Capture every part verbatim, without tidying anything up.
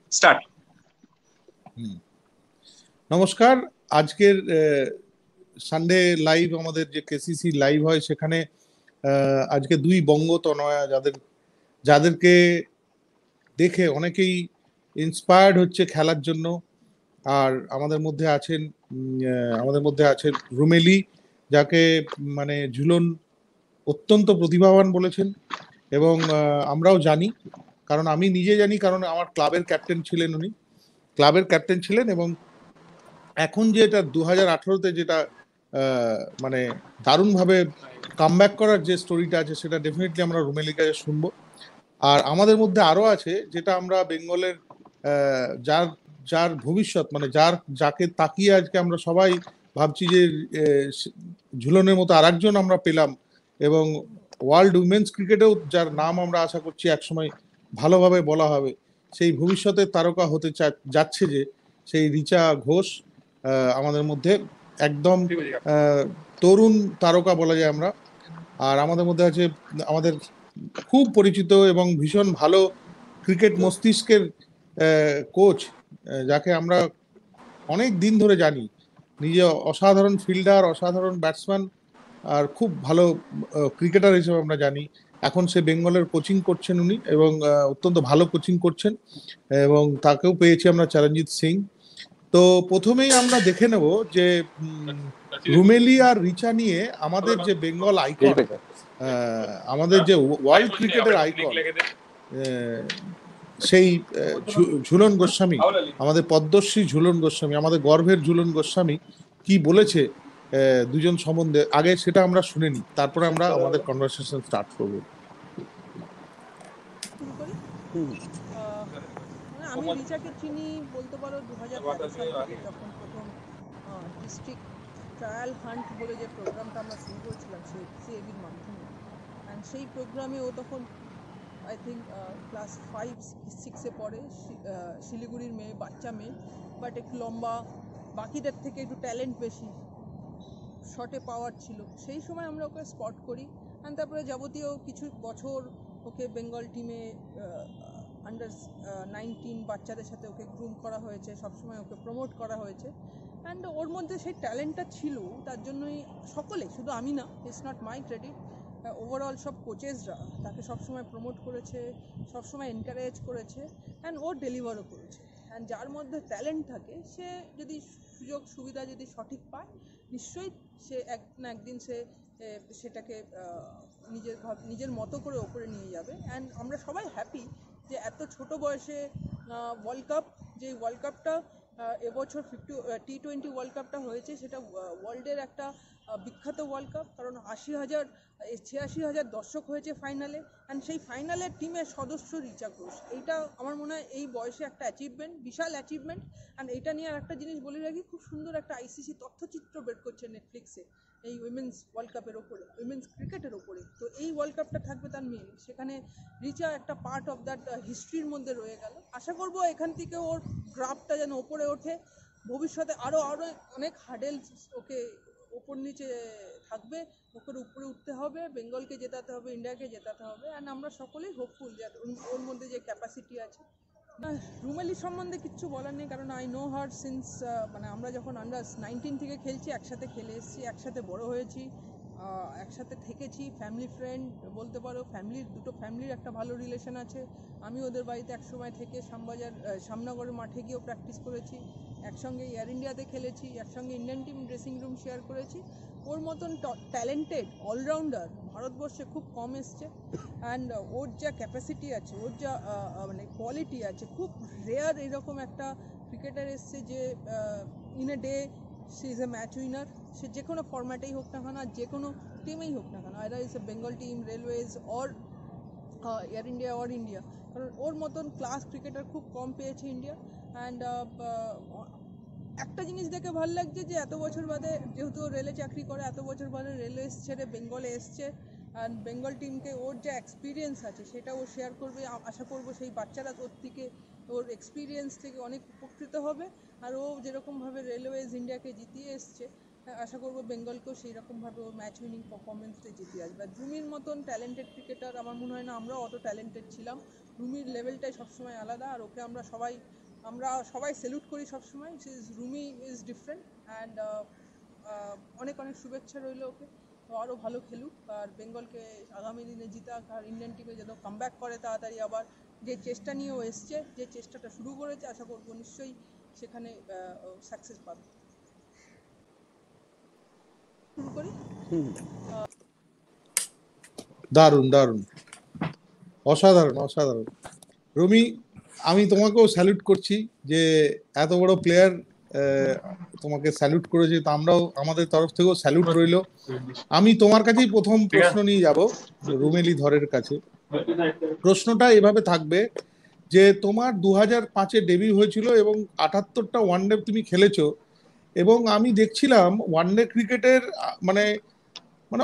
Start. নমস্কার। আজকের Sunday live আমাদের যে কেসিসি লাইভ হয় সেখানে আজকে দুই বঙ্গতনয়া যাদের যাদেরকে দেখে অনেকেই ইন্সপায়ার্ড হচ্ছে খেলার জন্য। আর আমাদের মধ্যে আছেন আমাদের মধ্যে আছেন রুমেলি, যাকে মানে ঝুলন অত্যন্ত প্রতিভাবান বলেছেন এবং আমরাও জানি, কারণ আমি নিজে জানি, কারণ আমার ক্লাবের ক্যাপ্টেন ছিলেন উনি, ক্লাবের ক্যাপ্টেন ছিলেন এবং এখন যে এটা দু হাজার আঠারোতে যেটা মানে দারুণভাবে কামব্যাক করার যে স্টোরিটা আছে সেটা ডেফিনেটলি আমরা রুমেলির কাছে শুনবো। আর আমাদের মধ্যে আরো আছে, যেটা আমরা বেঙ্গলের যার যার ভবিষ্যৎ, মানে যার যাকে তাকিয়ে আজকে আমরা সবাই ভাবছি যে ঝুলনের মতো আরেকজন আমরা পেলাম, এবং ওয়ার্ল্ড উইমেন্স ক্রিকেটেও যার নাম আমরা আশা করছি একসময় ভালোভাবে বলা হবে, সেই ভবিষ্যতের তারকা হতে যাচ্ছে যে সেই রিচা ঘোষ আমাদের মধ্যে একদম তরুণ তারকা বলা যায় আমরা। আর আমাদের মধ্যে আছে আমাদের খুব পরিচিত এবং ভীষণ ভালো ক্রিকেট মস্তিষ্কের কোচ, যাকে আমরা অনেক দিন ধরে জানি, নিজে অসাধারণ ফিল্ডার, অসাধারণ ব্যাটসম্যান আর খুব ভালো ক্রিকেটার হিসেবে আমরা জানি। এখন সে বেঙ্গলের কোচিং করছেন উনি, এবং অত্যন্ত ভালো কোচিং করছেন, এবং তাকেও পেয়েছি আমরা, চরণজিৎ সিং। তো প্রথমেই আমরা দেখে নেব যে রুমেলি আর রিচা নিয়ে আমাদের যে বেঙ্গল আইকন, আমাদের যে ওয়ার্ল্ড ক্রিকেটের আইকন সেই ঝুলন গোস্বামী, আমাদের পদ্মশ্রী ঝুলন গোস্বামী, আমাদের গর্বের ঝুলন গোস্বামী কি বলেছে দুজন সম্বন্ধে, আগে সেটা আমরা শুনে নিই, তারপরে আমরা আমাদের কনভারসেশন স্টার্ট করব। আমি রিচাকে চিনি বলতে পারো দু হাজার তেরো সাল থেকে, যখন প্রথম ডিস্ট্রিক্ট ট্রায়াল হান্ট বলে যে প্রোগ্রামটা আমরা শুরু করেছিলাম সেই সিএবির মাধ্যমে। অ্যান্ড সেই প্রোগ্রামে ও তখন আই থিঙ্ক ক্লাস ফাইভ সিক্সে পড়ে, শিলিগুড়ির মেয়ে, বাচ্চা মেয়ে, বাট একটু লম্বা, বাকিদের থেকে একটু ট্যালেন্ট বেশি, শটে পাওয়ার ছিল। সেই সময় আমরা ওকে স্পট করি, অ্যান্ড তারপরে যাবতীয় কিছু বছর ওকে বেঙ্গল টিমে আন্ডার নাইনটিন বাচ্চাদের সাথে ওকে গ্রুম করা হয়েছে, সবসময় ওকে প্রমোট করা হয়েছে। অ্যান্ড ওর মধ্যে সেই ট্যালেন্টটা ছিল, তার জন্যই সকলে, শুধু আমি না, it's not my credit, overall সব কোচেসরা তাকে সবসময় প্রমোট করেছে, সবসময় এনকারেজ করেছে, অ্যান্ড ও ডেলিভারও করেছে। অ্যান্ড যার মধ্যে ট্যালেন্ট থাকে, সে যদি সুযোগ সুবিধা যদি সঠিক পায়, নিশ্চয়ই সে এক না একদিন সে সেটাকে নিজের নিজের মতো করে ওপরে নিয়ে যাবে। অ্যান্ড আমরা সবাই হ্যাপি যে এত ছোট বয়সে ওয়ার্ল্ড কাপ, যে ওয়ার্ল্ড কাপটা এবছর ফিফটি টি টোয়েন্টি ওয়ার্ল্ড কাপটা হয়েছে, সেটা ওয়ার্ল্ডের একটা বিখ্যাত ওয়ার্ল্ড কাপ, কারণ আশি হাজার ছিয়াশি হাজার দর্শক হয়েছে ফাইনালে, অ্যান্ড সেই ফাইনালের টিমের সদস্য রিচা ঘোষ। এইটা আমার মনে হয় এই বয়সে একটা অ্যাচিভমেন্ট, বিশাল অ্যাচিভমেন্ট। অ্যান্ড এইটা নিয়ে আর একটা জিনিস বলে রাখি, খুব সুন্দর একটা আইসিসি তথ্যচিত্র বের করছে নেটফ্লিক্সে এই উইমেন্স ওয়ার্ল্ড কাপের ওপরে, উইমেন্স ক্রিকেটের ওপরে। তো এই ওয়ার্ল্ড কাপটা থাকবে তার মেন, সেখানে রিচা একটা পার্ট অফ দ্যাট হিস্ট্রির মধ্যে রয়ে গেল। আশা করবো এখান থেকে ওর গ্রাফটা যেন ওপরে ওঠে, ভবিষ্যতে আরও আরও অনেক হার্ডেলস ওকে ওপর নিচে থাকবে, ওপরে উপরে উঠতে হবে, বেঙ্গলকে জেতাতে হবে, ইন্ডিয়াকে জেতাতে হবে। অ্যান্ড আমরা সকলেই হোপফুল যে ওর মধ্যে যে ক্যাপাসিটি আছে। রুমেলি সম্বন্ধে কিচ্ছু বলার নেই, কারণ আই নো হার সিন্স, মানে আমরা যখন আন্ডার নাইনটিন থেকে খেলছি, একসাথে খেলে এসেছি, একসাথে বড় হয়েছি, একসাথে থেকেছি, ফ্যামিলি ফ্রেন্ড বলতে পারো। ফ্যামিলির দুটো ফ্যামিলির একটা ভালো রিলেশন আছে। আমি ওদের বাড়িতে একসময় থেকে শ্যামবাজার শ্যামনগরের মাঠে গিয়েও প্র্যাকটিস করেছি, একসঙ্গে এয়ার ইন্ডিয়াতে খেলেছি, একসঙ্গে Indian team dressing room share করেছি। ওর মতন ট্যালেন্টেড অলরাউন্ডার ভারতবর্ষে খুব কম এসছে। অ্যান্ড ওর যা ক্যাপাসিটি আছে, ওর যা মানে কোয়ালিটি আছে, খুব রেয়ার এরকম একটা ক্রিকেটার এসছে যে in a day she is a match winner. সে যে কোনো ফরম্যাটেই হোক না কেন, আর যে কোনো টিমেই হোক না কেন, either is a Bengal team, Railways or Air India or India, কারণ ওর মতন ক্লাস ক্রিকেটার খুব কম পেয়েছে ইন্ডিয়া। অ্যান্ড একটা জিনিস দেখে ভালো লাগছে যে এত বছর বাদে, যেহেতু রেলে চাকরি করে, এত বছর বাদে রেলওয়ে ছেড়ে বেঙ্গলে এসছে, অ্যান্ড বেঙ্গল টিমকে ওর যা এক্সপিরিয়েন্স আছে সেটা ও শেয়ার করবে। আশা করবো সেই বাচ্চারা ওর থেকে, ওর এক্সপিরিয়েন্স থেকে অনেক উপকৃত হবে। আর ও যেরকমভাবে রেলওয়েজ ইন্ডিয়াকে জিতিয়ে এসছে, আশা করবো বেঙ্গলকেও সেই রকমভাবে ও ম্যাচ উইনিং পারফরমেন্সে জিতে আসবে। আর রুমির মতন ট্যালেন্টেড ক্রিকেটার আমার মনে হয় না আমরাও অত ট্যালেন্টেড ছিলাম। রুমির লেভেলটাই সবসময় আলাদা, আর ওকে আমরা সবাই আমরা সবাই স্যালুট করি সবসময়। রুমি ইজ ডিফারেন্ট অ্যান্ড অনেক অনেক শুভেচ্ছা রইল ওকে, তো আরও ভালো খেলুক আর বেঙ্গলকে আগামী দিনে জিতাক, আর ইন্ডিয়ান টিমে যেন কামব্যাক করে তাড়াতাড়ি আবার। যে চেষ্টা নিয়ে ও এসছে, যে চেষ্টাটা শুরু করেছে, আশা করবো নিশ্চয়ই সেখানে সাকসেস পাবে। শুরু করি। দারুণ দারুণ, অসাধারণ অসাধারণ। রুমি, আমি তোমাকেও স্যালুট করছি যে এত বড় প্লেয়ার তোমাকে স্যালুট করেছে, তো আমরাও আমাদের তরফ থেকেও স্যালুট রইল। আমি তোমার কাছেই প্রথম প্রশ্ন নিয়ে যাব, রুমেলি ধরের কাছে। প্রশ্নটা এভাবে থাকবে যে তোমার দু হাজার পাঁচে ডেবিউ হয়েছিল এবং আটাত্তরটা ওয়ানডে তুমি খেলেছো, এবং আমি দেখছিলাম ওয়ানডে ক্রিকেটের মানে মানে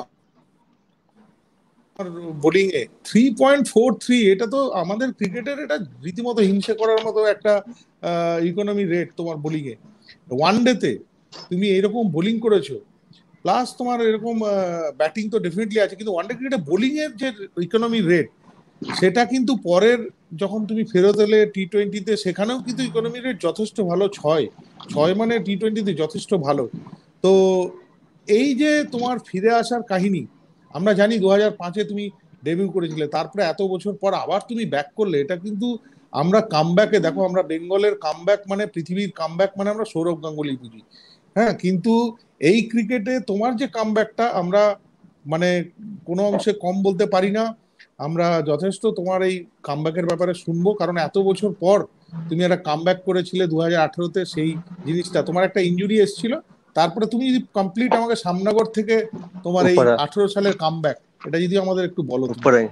বোলিং এ থ্রি পয়েন্ট ফোর থ্রি, এটা তো আমাদের ক্রিকেটের এটা রীতিমতো হিংসে করার মতো একটা ইকোনমি রেট তোমার বোলিং এ। ওয়ানডেতে তুমি এরকম বোলিং করেছো, প্লাস তোমার এরকম ব্যাটিং তো ডেফিনেটলি আছে, কিন্তু ওয়ানডে ক্রিকেটে বোলিং এর যে ইকোনমি রেট সেটা কিন্তু পরের যখন তুমি ফেরত এলে টি টোয়েন্টিতে, সেখানেও কিন্তু ইকোনমি রেট যথেষ্ট ভালো, ছয় ছয় মানে টি টোয়েন্টিতে যথেষ্ট ভালো। তো এই যে তোমার ফিরে আসার কাহিনী, আমরা জানি দু হাজার পাঁচে তুমি ডেবিউ করেছিলে, তারপরে এত বছর পর আবার তুমি ব্যাক করলে, এটা কিন্তু আমরা কামব্যাকে দেখো, আমরা বেঙ্গলের কামব্যাক মানে পৃথিবীর কামব্যাক মানে আমরা সৌরভ গাঙ্গুলি বুঝি, হ্যাঁ, কিন্তু এই ক্রিকেটে তোমার যে কামব্যাকটা আমরা মানে কোনো অংশে কম বলতে পারি না। আমরা যথেষ্ট তোমার এই কামব্যাকের ব্যাপারে শুনবো, কারণ এত বছর পর তুমি একটা কামব্যাক করেছিলে দু হাজার আঠেরোতে। সেই জিনিসটা, তোমার একটা ইনজুরি এসেছিল, তারপরে তুমি যদি কমপ্লিট আমাকে সামনগর থেকে তোমার এই আঠেরো সালের কামব্যাক, এটা যদি আমাদের একটু বলো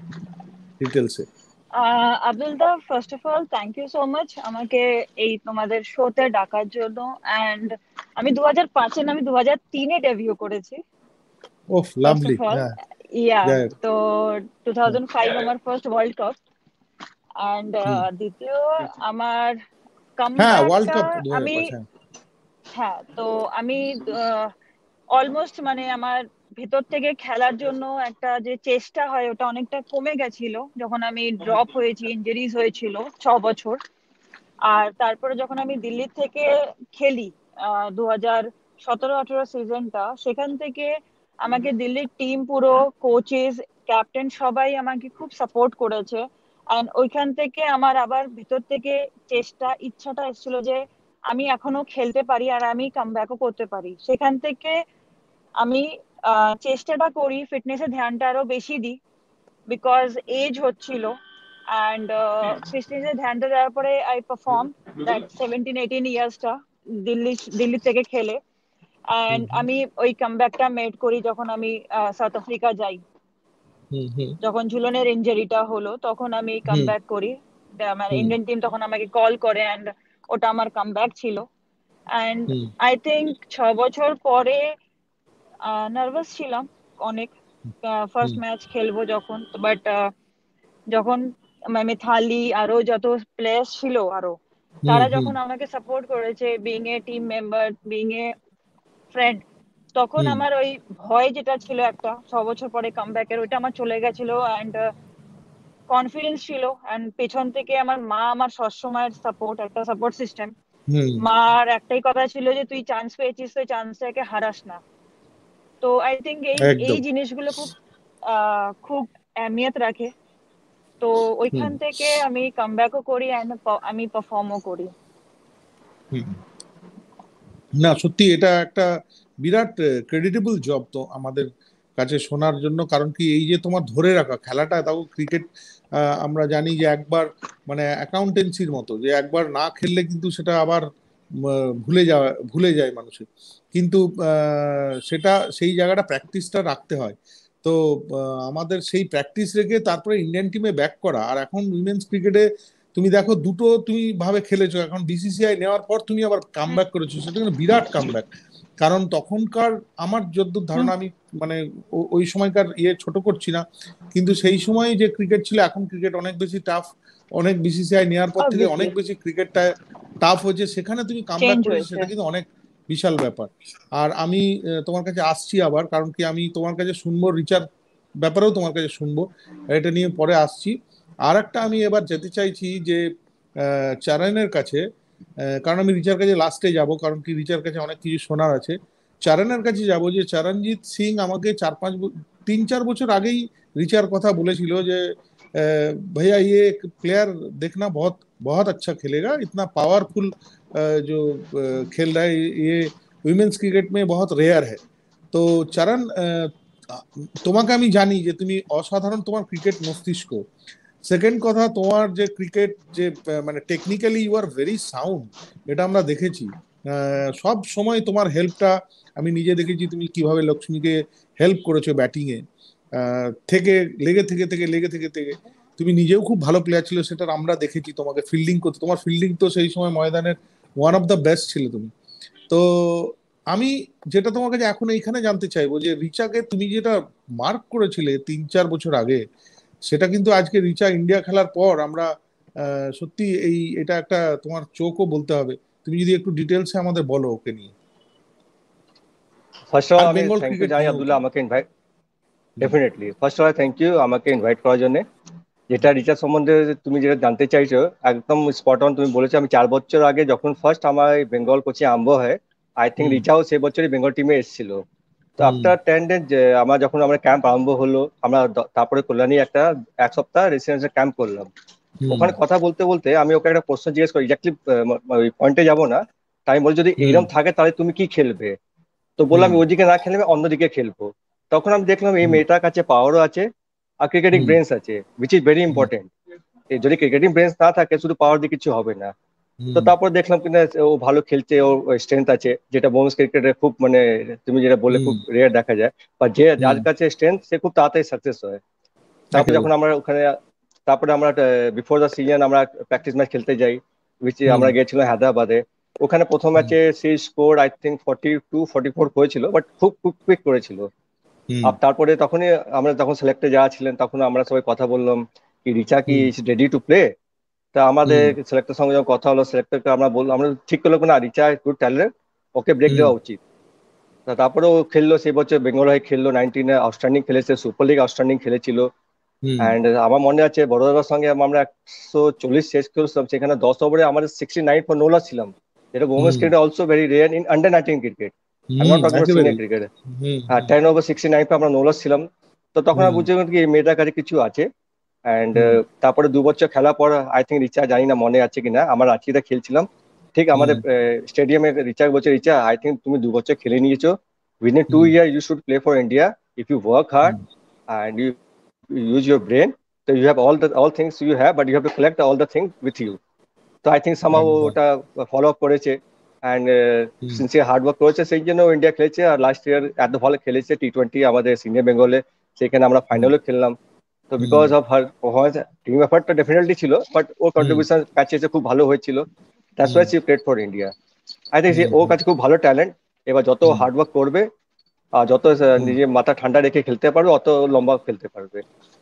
ডিটেলসে। Abdul da, first of all thank you so much আমাকে এই তোমাদের শোতে ডাকার জন্য। অ্যান্ড আমি দু হাজার পাঁচে না, আমি দু হাজার তিনে ডেবিউ করেছি। ওহ লাভলি। ইয়া, তো টু থাউজেন্ড ফাইভ আমার ফার্স্ট ওয়ার্ল্ড কাপ, অ্যান্ড দ্বিতীয় আমার কামব্যাকটা আমি, হ্যাঁ, তো আমি অলমোস্ট মানে আমার ভেতর থেকে খেলার জন্য একটা যে চেষ্টা হয় ওটা অনেকটা কমে গেছিল যখন আমি ড্রপ হয়েছি, ইনজুরিজ হয়েছিল ছ বছর। আর তারপরে যখন আমি দিল্লি থেকে খেলি দু হাজার সতেরো আঠেরো সিজনটা, সেখান থেকে আমাকে দিল্লির টিম পুরো কোচেস ক্যাপ্টেন সবাই আমাকে খুব সাপোর্ট করেছে। অ্যান্ড ওইখান থেকে আমার আবার ভিতর থেকে চেষ্টা ইচ্ছাটা এসেছিল যে আমি এখনো খেলতে পারি আর আমি কামব্যাকও করতে পারি। সেখান থেকে আমি চেষ্টাটা করি, ফিটনেসের ধ্যানটা আরো বেশি দিই, বিকজ এজ হচ্ছিল। অ্যান্ড ফিটনেসের ধ্যানটা দেওয়ার পরে I perform that seventeen eighteen ইয়ার্সটা দিল্লি দিল্লি থেকে খেলে। অ্যান্ড আমি ওই কামব্যাকটা মেড করি যখন আমি সাউথ আফ্রিকা যাই, যখন ঝুলনের ইনজুরিটা হলো তখন আমি কামব্যাক করি। আমার ইন্ডিয়ান টিম তখন আমাকে কল করে, অ্যান্ড ওটা আমার কামব্যাক ছিল। অ্যান্ড আই থিঙ্ক ছ বছর পরে নার্ভাস ছিলাম অনেক, ফার্স্ট ম্যাচ খেলবো যখন, বাট যখন মিথালি আরো যত প্লেয়ার ছিল আরো, তারা যখন আমাকে সাপোর্ট করেছে, being a team member, being a friend, তখন আমার ওই ভয় যেটা ছিল একটা ছ বছর পরে কামব্যাকের, ওইটা আমার চলে গেছিল। অ্যান্ড কনফিডেন্স ছিল। অ্যান্ড পেছন থেকে আমার মা আমার সবসময়ের সাপোর্ট, একটা সাপোর্ট সিস্টেম। মার একটাই কথা ছিল যে তুই চান্স পেয়েছিস, তুই চান্সটাকে হারাস না। তো আই থিঙ্ক এই এই জিনিসগুলো খুব খুব আহমিয়ত রাখে। তো ওইখান থেকে আমি কামব্যাকও করি এন্ড আমি পারফর্মও করি। না সত্যি এটা একটা বিরাট ক্রেডিটেবল জব তো আমাদের কাছে শোনার জন্য, কারণ কি এই যে তোমার ধরে রাখা খেলাটা, তাও ক্রিকেট আমরা জানি যে একবার মানে অ্যাকাউন্টেন্সির মতো, যে একবার না খেললে কিন্তু সেটা আবার ভুলে যাওয়া ভুলে যায় মানুষের, কিন্তু সেটা সেই জায়গাটা প্র্যাকটিসটা রাখতে হয়। তো আমাদের সেই প্র্যাকটিস রেখে তারপরে ইন্ডিয়ান টিমে ব্যাক করা। আর এখন উইমেন্স ক্রিকেটে তুমি দেখো দুটো তুমি ভাবে খেলেছো, এখন বিসিসিআই নেওয়ার পর তুমি আবার কামব্যাক করেছো, সেটা কিন্তু বিরাট কামব্যাক। কারণ তখনকার আমার যতদূর ধারণা, আমি মানে ওই সময়কার ইয়ে ছোট করছি না, কিন্তু সেই সময় যে ক্রিকেট ছিল, এখন ক্রিকেট অনেক বেশি টাফ, অনেক বিসিসিআই নেওয়ার পর থেকে অনেক বেশি ক্রিকেটটা টাফ হয়েছে, সেখানে তুমি কামব্যাক করেছো, সেটা কিন্তু অনেক বিশাল ব্যাপার। আর আমি তোমার কাছে আসছি আবার, কারণ কি আমি তোমার কাছে শুনবো রিচার ব্যাপারেও তোমার কাছে শুনবো, এটা নিয়ে পরে আসছি। আর একটা আমি এবার যেতে চাইছি যে চারণের কাছে, কারণ আমি রিচার কাছে লাস্টে যাব, কারণ কি রিচার কাছে অনেক কিছু শোনার আছে। চারণের কাছে যাব যে চরণজিৎ সিং আমাকে চার পাঁচ তিন চার বছর আগেই রিচার কথা বলেছিল যে भैया ये एक प्लेयर देखना बहुत बहुत अच्छा खेलेगा, इतना पावरफुल जो खेल रहा है ये উইমেন্স ক্রিকেট में बहुत रेयर है। তো চরণ, তোমাকে আমি জানি যে তুমি অসাধারণ তোমার ক্রিকেট মস্তিষ্ক। সেকেন্ড কথা, তোমার যে ক্রিকেট যে মানে technically you are very sound, এটা আমরা দেখেছি। সব সময় তোমার হেল্পটা আমি নিজে দেখেছি, তুমি কিভাবে লক্ষ্মীকে হেল্প করেছো ব্যাটিং এ থেকে লেগে থেকে থেকে লেগে থেকে থেকে তুমি নিজেও খুব ভালো প্লেয়ার ছিল, সেটা আমরা দেখেছি। তোমাকে ফিল্ডিং করতে, তোমার ফিল্ডিং তো সেই সময় ময়দানের ওয়ান অফ দ্য বেস্ট ছিল তুমি। তো আমি যেটা তোমার কাছে এখন এইখানে জানতে চাইবো যে রিচাকে তুমি যেটা মার্ক করেছিলে তিন চার বছর আগে, সেটা কিন্তু আজকে রিচা ইন্ডিয়া খেলার পর আমরা সত্যি এই এটা একটা তোমার চোখও বলতে হবে। তুমি যদি একটু ডিটেলসে আমাদের বলো ওকে নিয়ে। ফার্স্ট অফ অল আমি থ্যাংক ইউ জানাই আব্দুল্লাহ আমাকে invite, definitely first of all thank you আমাকে ইনভাইট করার জন্য। যেটা রিচার সম্বন্ধে তুমি যেটা জানতে চাইছো একদম স্পট অন তুমি বলেছো। আমি চার বছর আগে যখন ফার্স্ট আমার বেঙ্গল কোচিং আরম্ভ হয়, আই থিঙ্ক রিচাও সে বছরই বেঙ্গল টিমে এসেছিল। তো আফটার টেন ডেজ আমরা যখন আমরা ক্যাম্প আরম্ভ হলো, আমরা তারপরে কল্যাণী একটা এক সপ্তাহ রেসিডেন্সিয়াল ক্যাম্প করলাম। ওখানে কথা বলতে বলতে আমি ওকে একটা প্রশ্ন জিজ্ঞেস করি, এক্স্যাক্টলি ওই পয়েন্টে যাবো না, তাই আমি বলি যদি এইরকম থাকে তাহলে তুমি কি খেলবে? তো বললাম আমি ওইদিকে না খেলবে অন্যদিকে খেলবো। তখন আমি দেখলাম এই মেয়েটার কাছে পাওয়ারও আছে আর ক্রিকেটিং ব্রেন্স আছে, উইচ ইজ ভেরি ইম্পর্টেন্ট। যদি ক্রিকেটিং ব্রেন্স না থাকে শুধু পাওয়ার দিয়ে কিছু হবে না। তো তারপর দেখলাম কিনা ও ভালো খেলছে, ওর স্ট্রেংথ আছে, যেটা ওমেন্স ক্রিকেটে খুব মানে তুমি যেটা বলে খুব রেয়ার দেখা যায়, বা যে যার কাছে স্ট্রেংথ সে খুব তাড়াতাড়ি সাকসেস হয়। তারপরে যখন আমরা ওখানে তারপরে আমরা বিফোর দ্য সিজন আমরা প্র্যাকটিস ম্যাচ খেলতে যাই, উইচ আমরা গিয়েছিলাম হায়দ্রাবাদে। ওখানে প্রথম ম্যাচে সে score I think forty two forty four করেছিল, বাট খুব খুব কুইক করেছিল। আর তারপরে তখনই আমরা যখন সিলেক্টে যাওয়া ছিলেন তখন আমরা সবাই কথা বললাম কি রিচা কি ইজ রেডি টু প্লে। তা আমাদের সিলেক্টরের সঙ্গে যখন কথা হলো, সিলেক্টরকে আমরা বললাম, আমরা ঠিক করলাম না রিচা গুড ট্যালেন্ট, ওকে ব্রেক দেওয়া উচিত। তারপরে ও খেললো, সেই বছর বেঙ্গল হয়ে খেললো, নাইনটিনে আউটস্ট্যান্ডিং খেলেছে, সুপার লিগ আউটস্ট্যান্ডিং খেলেছিল। অ্যান্ড আমার মনে আছে বড়োদার সঙ্গে আমরা একশো চল্লিশ শেষ করেছিলাম, সেখানে দশ ওভারে আমাদের সিক্সটি নাইন ফর নোলার ছিলাম, যেটা women's cricket also very rare in under nineteen cricket, I am not talking about senior cricket. হ্যাঁ, টেন ওভার সিক্সটি নাইন পর আমরা নোলার ছিলাম। তো তখন আমি বুঝলাম কি এই মেয়েটার কাছে কিছু আছে। অ্যান্ড তারপরে দু বছর খেলা পর আই থিঙ্ক রিচা, জানি না মনে আছে কিনা, আমার রাঁচিতে খেলছিলাম, ঠিক আমাদের স্টেডিয়ামে রিচা বলছে রিচা আই থিঙ্ক তুমি দু বছর খেলে নিয়েছো, within two years you should play for India if you work hard and you use your brain. So you have all the all things you have, but you have to collect all the things with you. So I think somehow ওটা follow up করেছে and sincere hard work করেছে, সেই জন্য India খেলেছে। আর last year এত ভালো খেলেছে T twenty আমাদের সিনিয়র বেঙ্গলে, সেখানে আমরা ফাইনালে খেললাম। তো because of her performance, team এফার্টটা ডেফিনেটলি ছিল, বাট ওর কন্ট্রিবিউশন ম্যাচে খুব ভালো হয়েছিল। That's why she played for India. I think ওর কাছে খুব ভালো ট্যালেন্ট। এবার যত হার্ড ওয়ার্ক করবে আর যত নিজে মাথা ঠান্ডা রেখে খেলতে পারবে, অত লম্বা খেলতে পারবে।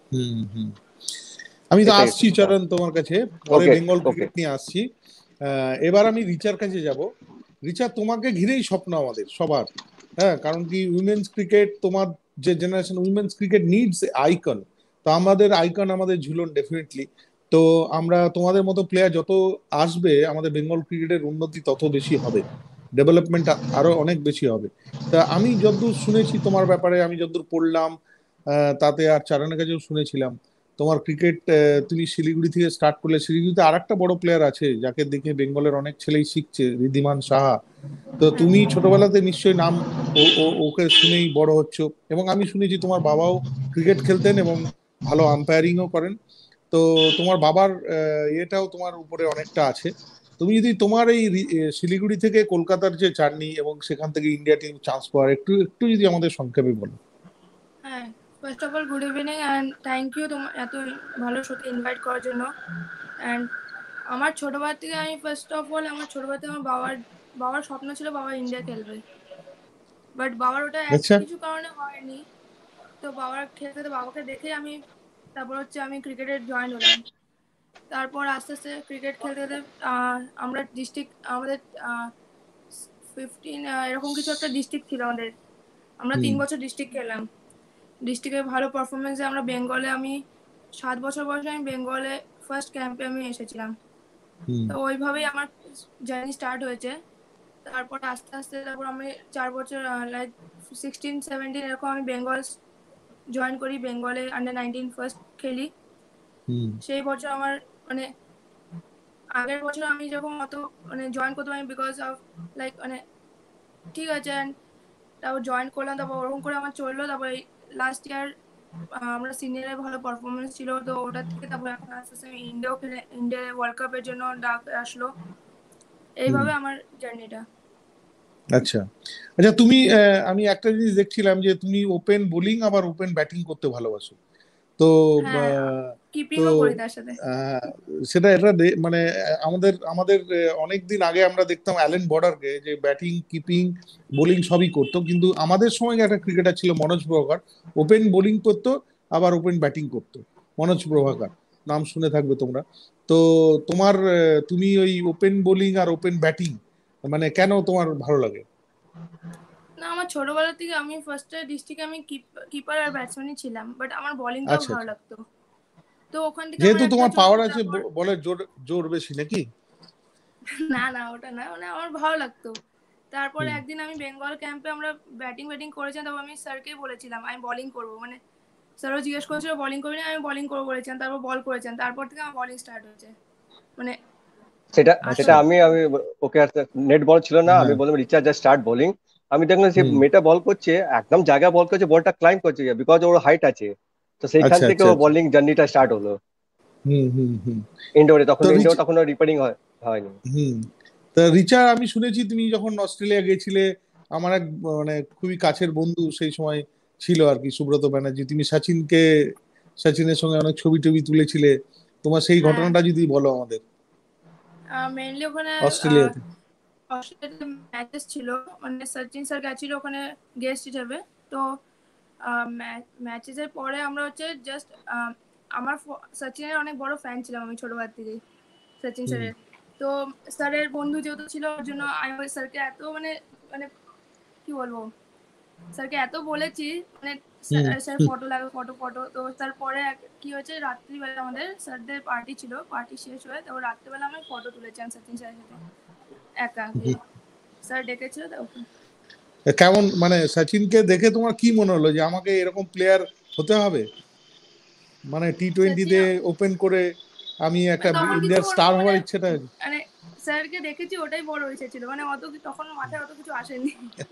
আমি তো আসছি চরণ তোমার কাছে, পরে বেঙ্গল ক্রিকেট নিয়ে আসছি। এবার আমি রিচার কাছে যাব। রিচা, তোমাকে ঘিরেই স্বপ্ন আমাদের সবার, হ্যাঁ, কারণ কি উইমেন্স ক্রিকেট, তোমার যে generation women's cricket needs icon, তো আমাদের আইকন আমাদের ঝুলন ডেফিনেটলি। তো আমরা তোমাদের মতো প্লেয়ার যত আসবে আমাদের বেঙ্গল ক্রিকেটের উন্নতি তত বেশি হবে, ডেভেলপমেন্ট আরো অনেক বেশি হবে। তা আমি যতদূর শুনেছি তোমার ব্যাপারে, আমি যতদূর পড়লাম তাতে, আর চারণের কাছেও শুনেছিলাম তোমার ক্রিকেট তুমি শিলিগুড়ি থেকে স্টার্ট করলে। শিলিগুড়িতে আর একটা বড় প্লেয়ার আছে যাকে দেখে বেঙ্গলের অনেক ছেলেই শিখছে, ঋদ্ধিমান সাহা। তো তুমি ছোটবেলাতে নিশ্চয়ই নাম ওকে শুনেই বড় হচ্ছ, এবং আমি শুনেছি তোমার বাবাও ক্রিকেট খেলতেন এবং ভালো আম্পায়ারিংও করেন। তো তোমার বাবার ইয়েটাও তোমার উপরে অনেকটা আছে। তুমি যদি তোমার এই শিলিগুড়ি থেকে কলকাতার যে জার্নি এবং সেখান থেকে ইন্ডিয়া টিম চান্স পাওয়ার একটু একটু যদি আমাদের সংক্ষেপে বলো। হ্যাঁ, first of all good evening and thank you তোমার এত ভালো শোতে ইনভাইট করার জন্য। অ্যান্ড আমার ছোটবেলা থেকে আমি ফার্স্ট অফ অল আমার ছোটবেলা থেকে আমার বাবার বাবার স্বপ্ন ছিল বাবা ইন্ডিয়া খেলবে, বাট বাবার ওটা এক কিছু কারণে হয়নি। তো বাবার খেলতে তো বাবাকে দেখে আমি তারপর হচ্ছে আমি ক্রিকেটে জয়েন হলাম। তারপর আস্তে আস্তে ক্রিকেট খেলতে খেলতে আমরা ডিস্ট্রিক্ট আমাদের ফিফটিন এরকম কিছু একটা ডিস্ট্রিক্ট ছিল আমাদের, আমরা তিন বছর ডিস্ট্রিক্ট খেলাম। ডিস্ট্রিক্টে ভালো পারফরমেন্সে আমরা বেঙ্গলে, আমি সাত বছর বয়সে আমি বেঙ্গলে ফার্স্ট ক্যাম্পে আমি এসেছিলাম। তো ওইভাবেই আমার জার্নি স্টার্ট হয়েছে। তারপর আস্তে আস্তে তারপর আমি চার বছর লাইক সিক্সটিন সেভেন্টিন এরকম আমি বেঙ্গল জয়েন করি, বেঙ্গলে আন্ডার নাইনটিন ফার্স্ট খেলি। সেই বছর আমার মানে আগের বছর আমি যখন অত মানে জয়েন করতে পারি বিকজ অফ লাইক মানে ঠিক আছে, তারপর জয়েন করলাম, তারপর ওরকম করে আমার চললো। তারপর লাস্ট ইয়ার আমরা সিনিয়রে ভালো পারফরমেন্স ছিল, তো ওটার থেকে তারপর এখন আস্তে আস্তে আমি ইন্ডিয়াও খেলে, ইন্ডিয়া ওয়ার্ল্ড কাপের জন্য ডাক আসলো। এইভাবে আমার জার্নিটা। আচ্ছা আচ্ছা, তুমি আমি একটা জিনিস দেখছিলাম যে তুমি ওপেন বোলিং আবার ওপেন ব্যাটিং করতে ভালোবাসো, তো সেটা এটা মানে আমাদের আমাদের অনেকদিন আগে আমরা দেখতাম অ্যালেন বর্ডারকে যে ব্যাটিং কিপিং বোলিং সবই করতো, কিন্তু আমাদের সময় একটা ক্রিকেটার ছিল মনোজ প্রভাকর, ওপেন বোলিং করতো আবার ওপেন ব্যাটিং করতো। মনোজ প্রভাকর নাম শুনে থাকবে তোমরা। তো তোমার তুমি ওই ওপেন বোলিং আর ওপেন ব্যাটিং মানে কেন তোমার ভালো লাগে? না, আমার ছোটবেলা থেকে আমি ফার্স্টে ডিস্ট্রিক্টে আমি কিপার আর ব্যাটসম্যানই ছিলাম, বাট আমার বোলিংটাও ভালো লাগতো। তো ওখান থেকে যেহেতু তোমার পাওয়ার আছে বলের জোর জোর বেশি নাকি? না না ওটা না, মানে আমার ভালো লাগতো। তারপরে একদিন আমি বেঙ্গল ক্যাম্পে আমরা ব্যাটিং ব্যাটিং করেছিলাম, তারপর আমি স্যারকেই বলেছিলাম আমি বোলিং করবো, মানে স্যারও জিজ্ঞেস করেছিল বোলিং করবি না, আমি বোলিং করবো বলেছিলাম। তারপর বল করেছেন, তারপর থেকে আমার বোলিং স্টার্ট হয়েছে। মানে সেটা সেটা আমি আমি ওকে নেট বল ছিল না, আমি বললাম রিচার্জ জাস্ট স্টার্ট বোলিং। আমি দেখলাম সে মেটা বল করছে, একদম জায়গা বল করছে, বলটা ক্লাইম্ব করছে বিকজ ওর হাইট আছে। তো সেইখান থেকে ও বোলিং জার্নিটা স্টার্ট হলো ইনডোরে। তখন ইনডোর তখন রিপেয়ারিং হয়নি। হুম তা রিচা, আমি শুনেছি তুমি যখন অস্ট্রেলিয়া গেছিলে, আমার এক মানে খুবই কাছের বন্ধু সেই সময় ছিল আর কি, সুব্রত ব্যানার্জি, তুমি সচিনকে সচিনের সঙ্গে অনেক ছবি টবি তুলেছিলে, তোমার সেই ঘটনাটা যদি বলো আমাদের। মেইনলি ওখানে অস্ট্রেলিয়াতে অস্ট্রেলিয়াতে ম্যাচেস ছিল, মানে সচিন স্যার গেছিল ওখানে গেস্ট হিসেবে। তো ম্যাচেসের পরে আমরা হচ্ছে জাস্ট আমার সচিনের অনেক বড় ফ্যান ছিলাম আমি ছোটবেলা থেকেই সচিন স্যারের। তো স্যারের বন্ধু যেহেতু ছিল ওর জন্য আমি স্যারকে এত মানে মানে কি বলবো, স্যারকে এত বলেছি মানে স্যার ফটো লাগবে ফটো ফটো তো তারপরে কি হয়েছে, রাত্রিবেলা আমাদের স্যারদের পার্টি ছিল, পার্টি শেষ হয়ে তো রাত্রিবেলা আমি ফটো তুলেছিলাম সচিন স্যারের সাথে একা, স্যার ডেকেছিল। কেমন মানে সচিনকে দেখে তোমার কি মনে হলো যে আমাকে এরকম প্লেয়ার হতে হবে, মানে টি টোয়েন্টিতে ওপেন করে আমি একটা ইন্ডিয়ার স্টার হওয়ার ইচ্ছেটা? মানে স্যারকে দেখেছি ওটাই বড় ইচ্ছে ছিল, মানে অত তখন মাথায় অত কিছু আসেনি।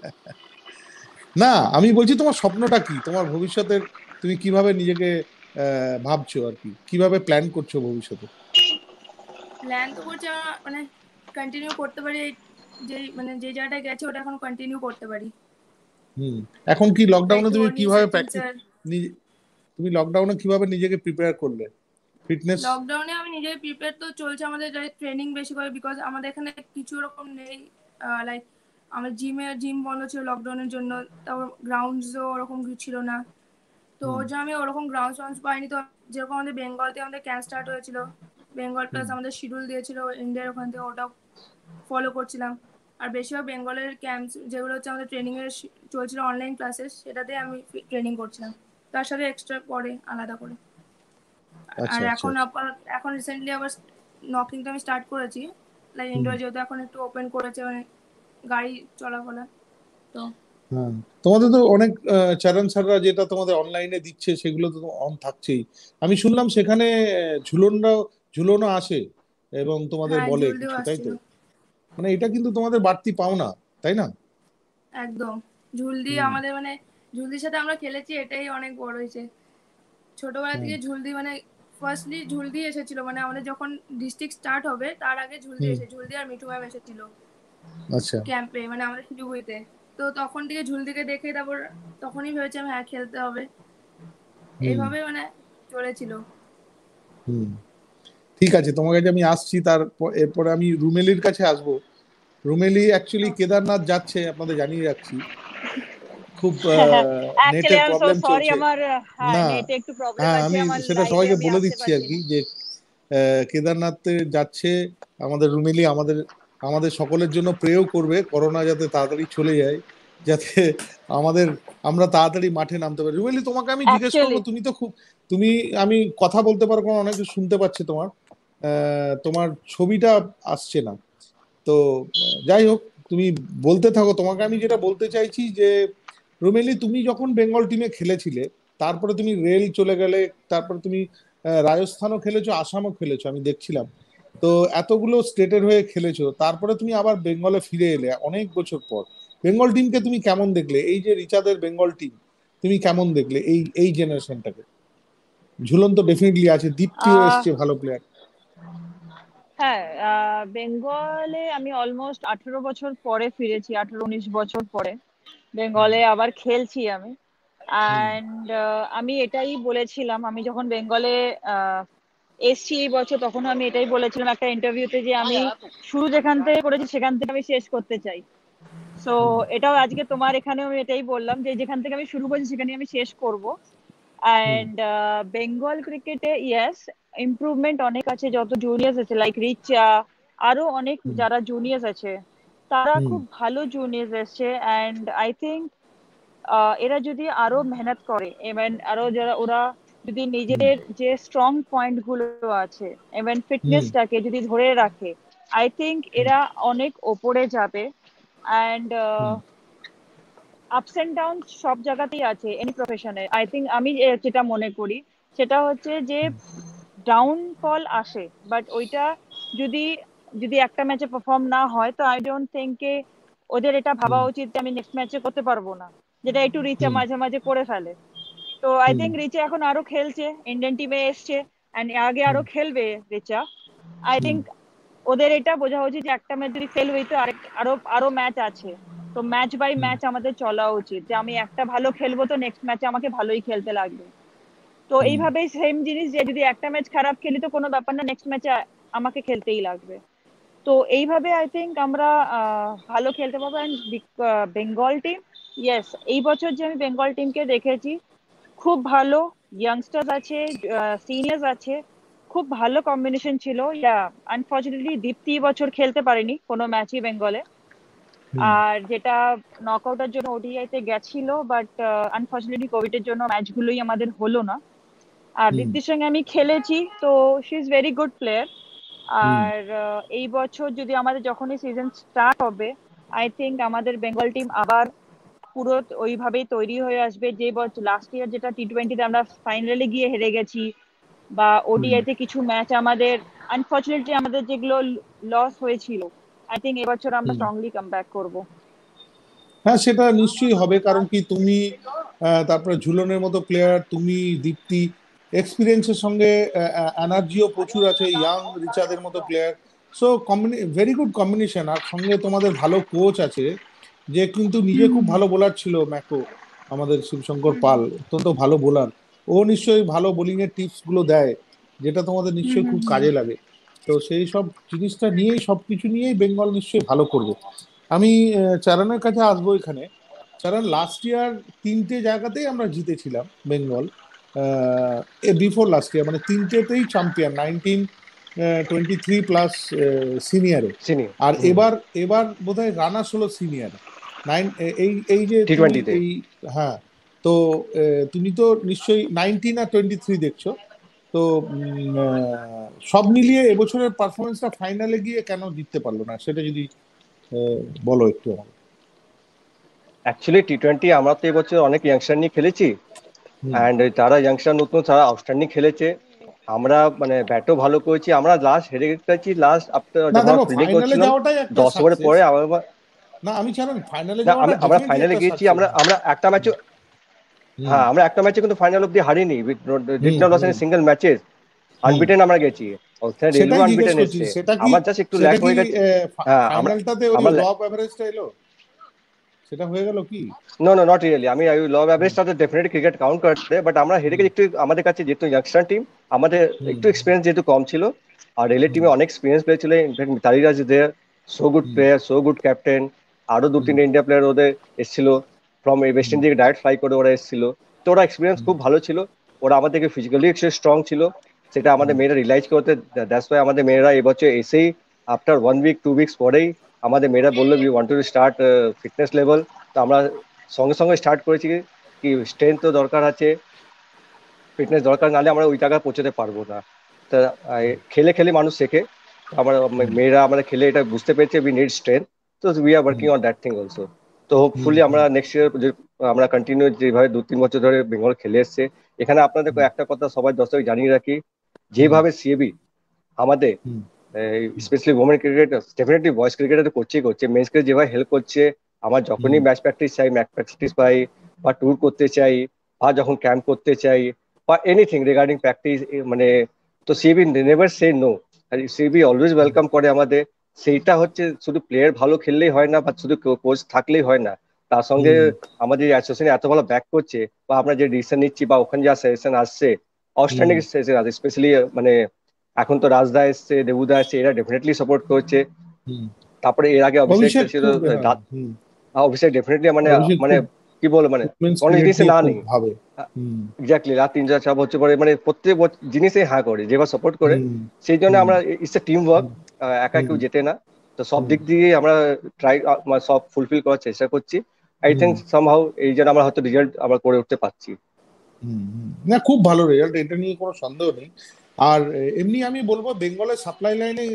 না আমি বলছি তোমার স্বপ্নটা কি, তোমার ভবিষ্যতের তুমি কিভাবে নিজেকে ভাবছো আর কি, কিভাবে প্ল্যান করছো ভবিষ্যতে? প্ল্যান তো করছি মানে কন্টিনিউ করতে পারি, যে মানে যে জায়গাটায় গেছে ওটা এখন কন্টিনিউ করতে পারি। হুম এখন কি লকডাউনে তুমি কিভাবে প্র্যাকটিস, তুমি লকডাউনে কিভাবে নিজেকে প্রিপেয়ার করলে ফিটনেস? লকডাউনে আমি নিজে প্রিপেয়ার তো চলছে, আমাদের ট্রেনিং বেশি করে, বিকজ আমাদের এখানে কিছু রকম নেই, লাইক আমার জিমে জিম বন্ধ ছিল লকডাউনের জন্য, তারপর গ্রাউন্ডসও ওরকম কিছু ছিল না। তো ওর জন্য আমি ওরকম গ্রাউন্ডস ওয়াউন্ডস পাইনি। তো যেরকম আমাদের বেঙ্গলতে আমাদের ক্যাম্প স্টার্ট হয়েছিল, বেঙ্গল প্লাস আমাদের শিডিউল দিয়েছিল ইন্ডিয়ার ওখান থেকে, ওটাও ফলো করছিলাম। আর বেশিরভাগ বেঙ্গলের ক্যাম্প যেগুলো হচ্ছে আমাদের ট্রেনিংয়ের চলছিল অনলাইন ক্লাসেস, সেটাতে আমি ট্রেনিং করছিলাম, তার সাথে এক্সট্রা পরে আলাদা করে। আর এখন আবার এখন রিসেন্টলি আবার নকিংটা আমি স্টার্ট করেছি, লাইক ইন্ডোর যেহেতু এখন একটু ওপেন করেছে মানে গাড়ি চলাফলা। তো হ্যাঁ তোমাদের তো অনেক চ্যালেঞ্জ স্যাররা যেটা তোমাদের অনলাইনে দিচ্ছে সেগুলো তো অন থাকছেই। আমি শুনলাম সেখানে ঝুলনরাও ঝুলনও আসে এবং তোমাদের বলে কিছু, তাই তো? মানে এটা কিন্তু তোমাদের বাড়তি পাওনা, তাই না? একদম, ঝুলদি আমাদের মানে ঝুলদির সাথে আমরা খেলেছি, এটাই অনেক বড় হয়েছে। ছোটবেলা থেকে ঝুলদি মানে ফার্স্টলি ঝুলদি এসেছিল, মানে আমাদের যখন ডিস্ট্রিক্ট স্টার্ট হবে তার আগে ঝুলদি এসে ঝুলদি আর মিঠু ম্যাম এসেছিল আচ্ছা ক্যাম্পে, মানে আমাদের শিলিগুড়িতে। তো তখন থেকে ঝুলদিকে দেখে তারপর তখনই ভেবেছিলাম হ্যাঁ খেলতে হবে, এইভাবে মানে চলেছিল। হুম ঠিক আছে, তোমার কাছে আমি আসছি, তারপর এরপরে আমি রুমেলির কাছে আসবো। রুমেলি অ্যাকচুয়ালি কেদারনাথ যাচ্ছে, আপনাদের জানিয়ে রাখছি। খুব নেটের প্রবলেম চলছে, না হ্যাঁ আমি সেটা সবাইকে বলে দিচ্ছি আর কি, যে কেদারনাথে যাচ্ছে আমাদের রুমেলি, আমাদের আমাদের সকলের জন্য প্রেও করবে করোনা যাতে তাড়াতাড়ি চলে যায়, যাতে আমাদের আমরা তাড়াতাড়ি মাঠে নামতে পারি। রুমেলি তোমাকে আমি জিজ্ঞেস করবো, তুমি তো খুব তুমি আমি কথা বলতে পারবো না, অনেক শুনতে পাচ্ছি তোমার তোমার ছবিটা আসছে না, তো যাই হোক তুমি বলতে থাকো। তোমাকে আমি যেটা বলতে চাইছি যে রুমেলি তুমি যখন বেঙ্গল টিমে খেলেছিলে, তারপরে তুমি রেল চলে গেলে, তারপরে তুমি রাজস্থানও খেলেছো, আসামও খেলেছো, আমি দেখছিলাম। তো এতগুলো স্টেটের হয়ে খেলেছো, তারপরে তুমি আবার বেঙ্গলে ফিরে এলে অনেক বছর পর। বেঙ্গল টিমকে তুমি কেমন দেখলে? এই যে রিচাদের বেঙ্গল টিম তুমি কেমন দেখলে এই এই জেনারেশনটাকে? ঝুলন তো ডেফিনেটলি আছে, দীপ্তিও এসছে ভালো প্লেয়ার। হ্যাঁ, বেঙ্গলে আমি অলমোস্ট আঠেরো বছর পরে ফিরেছি, আঠেরো উনিশ বছর পরে বেঙ্গলে আবার খেলছি আমি। অ্যান্ড আমি এটাই বলেছিলাম, আমি যখন বেঙ্গলে এসছি এই বছর, তখন আমি এটাই বলেছিলাম একটা ইন্টারভিউতে যে আমি শুরু যেখান থেকে করেছি সেখান থেকে আমি শেষ করতে চাই। সো এটাও আজকে তোমার এখানে আমি এটাই বললাম যে যেখান থেকে আমি শুরু করেছি সেখানে আমি শেষ করব। অ্যান্ড বেঙ্গল ক্রিকেটে ইয়েস ইমপ্রুভমেন্ট অনেক আছে, যত জুনিয়র্স আছে লাইক রিচা, আরো অনেক যারা জুনিয়র্স আছে তারা খুব ভালো জুনিয়র্স এসছে। অ্যান্ড আই থিঙ্ক এরা যদি আরো মেহনত করে, এবং আরো যারা ওরা যদি নিজেদের যে স্ট্রং পয়েন্ট গুলো আছে এবং ফিটনেসটাকে যদি ধরে রাখে, আই থিঙ্ক এরা অনেক ওপরে যাবে। অ্যান্ড আপস এন্ড ডাউন সব জায়গাতেই আছে এনি প্রফেশনে। আই থিঙ্ক আমি যেটা মনে করি সেটা হচ্ছে যে ডাউনফল আসে, বাট ওইটা যদি যদি একটা ম্যাচে পারফর্ম না হয়, তো আই ডোন্ট থিঙ্ক ওদের এটা ভাবা উচিত যে আমি নেক্সট ম্যাচে করতে পারবো না, যেটা একটু রিচা মাঝে মাঝে করে ফেলে। তো আই থিঙ্ক রিচা এখন আরো খেলছে, ইন্ডিয়ান টিমে এসছে, এন্ড আগে আরো খেলবে রিচা। আই থিঙ্ক ওদের এটা বোঝা উচিত যে একটা ম্যাচ যদি ফেল হইতো আরো আরো ম্যাচ আছে, তো ম্যাচ বাই ম্যাচ আমাদের চলা উচিত, যে আমি একটা ভালো খেলবো তো নেক্সট ম্যাচে আমাকে ভালোই খেলতে লাগবে। তো এইভাবেই সেম জিনিস, যে যদি একটা ম্যাচ খারাপ খেলি তো কোনো ব্যাপার না, নেক্সট ম্যাচে আমাকে খেলতেই লাগবে। তো এইভাবে আই থিঙ্ক আমরা ভালো খেলতে পারবো। অ্যান্ড বেঙ্গল টিম, ইয়েস এই বছর যে আমি বেঙ্গল টিমকে দেখেছি খুব ভালো ইয়াংস্টার্স আছে, সিনিয়র্স আছে, খুব ভালো কম্বিনেশন ছিল। ইয়া আনফর্চুনেটলি দীপ্তি বছর খেলতে পারেনি কোনো ম্যাচই বেঙ্গলে, আর যেটা নকআউটের জন্য ওডিআই তে গেছিল, বাট আনফর্চুনেটলি কোভিড এর জন্য ম্যাচগুলোই আমাদের হলো না। আর দীপ্তির সঙ্গে আমি খেলেছি, তো she is very good player. আর এই বছর যদি আমাদের যখনই সিজন স্টার্ট হবে, আই থিঙ্ক আমাদের বেঙ্গল টিম আবার পুরো ওইভাবেই তৈরি হয়ে আসবে। যে বছর লাস্ট ইয়ার যেটা টি টোয়েন্টিতে আমরা ফাইনালে গিয়ে হেরে গেছি, বা ওডিআইতে কিছু ম্যাচ আমাদের আনফর্চুনেটলি আমাদের যেগুলো লস হয়েছিল, আই থিঙ্ক এবছর আমরা স্ট্রংলি কামব্যাক করব। হ্যাঁ, সেটা নিশ্চয়ই হবে, কারণ কি তুমি তারপরে ঝুলনের মতো প্লেয়ার, তুমি দীপ্তি, এক্সপিরিয়েন্সের সঙ্গে এনার্জিও প্রচুর আছে, ইয়াং রিচাদের মতো player. So very good combination. আর সঙ্গে তোমাদের ভালো কোচ আছে, যে কিন্তু নিজে খুব ভালো বোলার ছিল, ম্যাকো, আমাদের শিবশঙ্কর পাল, অত্যন্ত ভালো বোলার। ও নিশ্চয়ই ভালো বোলিং এর টিপস গুলো দেয়, যেটা তোমাদের নিশ্চয়ই খুব কাজে লাগে। তো সেই সব জিনিসটা নিয়েই, সবকিছু নিয়েই বেঙ্গল নিশ্চয়ই ভালো করবে। আমি চারণের কাছে আসবো এখানে। চারণ, লাস্ট ইয়ার তিনটে জায়গাতেই আমরা জিতেছিলাম বেঙ্গল, বিফোর লাস্ট ইয়ার, মানে তিনটেতেই champion, nineteen twenty three plus সিনিয়রে। আর এবার এবার বোধহয় রানার্স হলো সিনিয়র নাইন, এই এই যে এই, হ্যাঁ। তো তুমি তো নিশ্চয়ই নাইনটিন আর টোয়েন্টি থ্রি দেখছো, তো সব মিলিয়ে এবছরের পারফরমেন্সটা ফাইনালে গিয়ে কেন জিততে পারলো না, সেটা যদি বলো একটু। অ্যাকচুয়ালি টি টোয়েন্টি আমরা তো এবছর অনেক ইয়াংস্টার নিয়ে খেলেছি, অ্যান্ড তারা ইয়াংস্টার নতুন, তারা আউটস্ট্যান্ডিং খেলেছে। আমরা মানে ব্যাটও ভালো করেছি, আমরা লাস্ট হেরে গেছি লাস্ট যখন ফিল্ডিং করছিলাম দশ ওভারের পরে। না আমি জানেন ফাইনালে আমরা ফাইনালে গিয়েছি, আমরা আমরা একটা ম্যাচে, হ্যাঁ আমরা একটা ম্যাচে কিন্তু ফাইনাল অব্দি হারিনি, did not loss in single matches, unbeaten আমরা গেছি। রেলওয়ে আনবিটেন এসেছে, আমার জাস্ট একটু ল্যাক হয়ে গেছে। হ্যাঁ, ফাইনালটাতে ওই লব এভারেজটা এলো, সেটা হয়ে গেল কি? No no not really. আমি লব এভারেজটাতে ডেফিনেটলি ক্রিকেট কাউন্ট করতে, বাট আমরা হেরে গেছি একটু। আমাদের কাছে যেহেতু ইয়াংস্টার টিম, আমাদের একটু এক্সপিরিয়েন্স যেহেতু কম ছিল, আর রেলের টিমে অনেক এক্সপিরিয়েন্স প্লেয়ার ছিল। In fact Mithali Raj there, so good player, so good captain. আরো দু তিনটে ইন্ডিয়া প্লেয়ার ওদের এসেছিল, from West Indies direct fly করে ওরা এসেছিল। তো ওরা এক্সপিরিয়েন্স খুব ভালো ছিল, ওরা আমাদের থেকে ফিজিক্যালি স্ট্রং ছিল, সেটা আমাদের মেয়েরা রিয়েলাইজ করতে। দ্যাটস ওয়াই আমাদের মেয়েরা এবছর এসেই after one week two weeks পরেই আমাদের মেয়েরা বললো we want to start fitness level. তো আমরা সঙ্গে সঙ্গে স্টার্ট করেছি কি স্ট্রেংথ তো দরকার আছে, ফিটনেস দরকার, নাহলে আমরা ওই জায়গায় পৌঁছতে পারবো না। তা খেলে খেলে মানুষ শেখে, আমরা মেয়েরা আমরা খেলে এটা বুঝতে পেরেছি উই নিড স্ট্রেংথ, তো we are working on that thing also. তো হোপফুলি আমরা নেক্সট ইয়ার আমরা কন্টিনিউ যেভাবে দু তিন বছর ধরে বেঙ্গল খেলে এসছে, এখানে আপনাদের একটা কথা সবাই দর্শক জানিয়ে রাখি, যেভাবে সিএবি আমাদের specially women cricket, definitely boys cricketer করছেই করছে, মেন্স ক্রিকেট যেভাবে হেল্প করছে, আমার যখনই ম্যাচ প্র্যাকটিস চাই, ম্যাচ প্র্যাকটিস পাই, বা ট্যুর করতে চাই, বা যখন ক্যাম্প করতে চাই, বা এনিথিং রিগার্ডিং প্র্যাকটিস, মানে তো CB never say no, CB always welcome করে আমাদের। সেইটা হচ্ছে শুধু প্লেয়ার ভালো খেললেই হয় না, বা শুধু কোচ থাকলেই হয় না, তার সঙ্গে আমাদের অ্যাসোসিয়েশন এত ভালো ব্যাক করছে, বা আমরা যে ডিসিশন নিচ্ছি, বা ওখানে যা সাজেশন আসছে, আউটস্ট্যান্ডিং সাজেশন আছে, স্পেশালি মানে এখন তো রাজদা এসছে, দেবুদা এসছে, এরা ডেফিনেটলি সাপোর্ট করছে। তারপরে এর আগে অভিষেক ছিল, অভিষেক ডেফিনেটলি মানে মানে কি বলবো, মানে কোনো জিনিসে না নেই, এক্স্যাক্টলি রাত তিন চার চার বছর পরে মানে প্রত্যেক জিনিসে হ্যাঁ করে, যেভাবে সাপোর্ট করে, সেই জন্য আমরা ইটস এ টিম ওয়ার্ক, একা কেউ যেতে না, তো সব দিক দিয়ে আমরা ট্রাই সব ফুলফিল করার চেষ্টা করছি। আই থিঙ্ক সামহাউ এই জন্য আমরা হয়তো রেজাল্ট আমরা করে উঠতে পারছি। না, খুব ভালো রেজাল্ট, এটা নিয়ে কোনো সন্দেহ নেই। আর এমনি আমি বলবো বেঙ্গলের সাপ্লাই লাইনে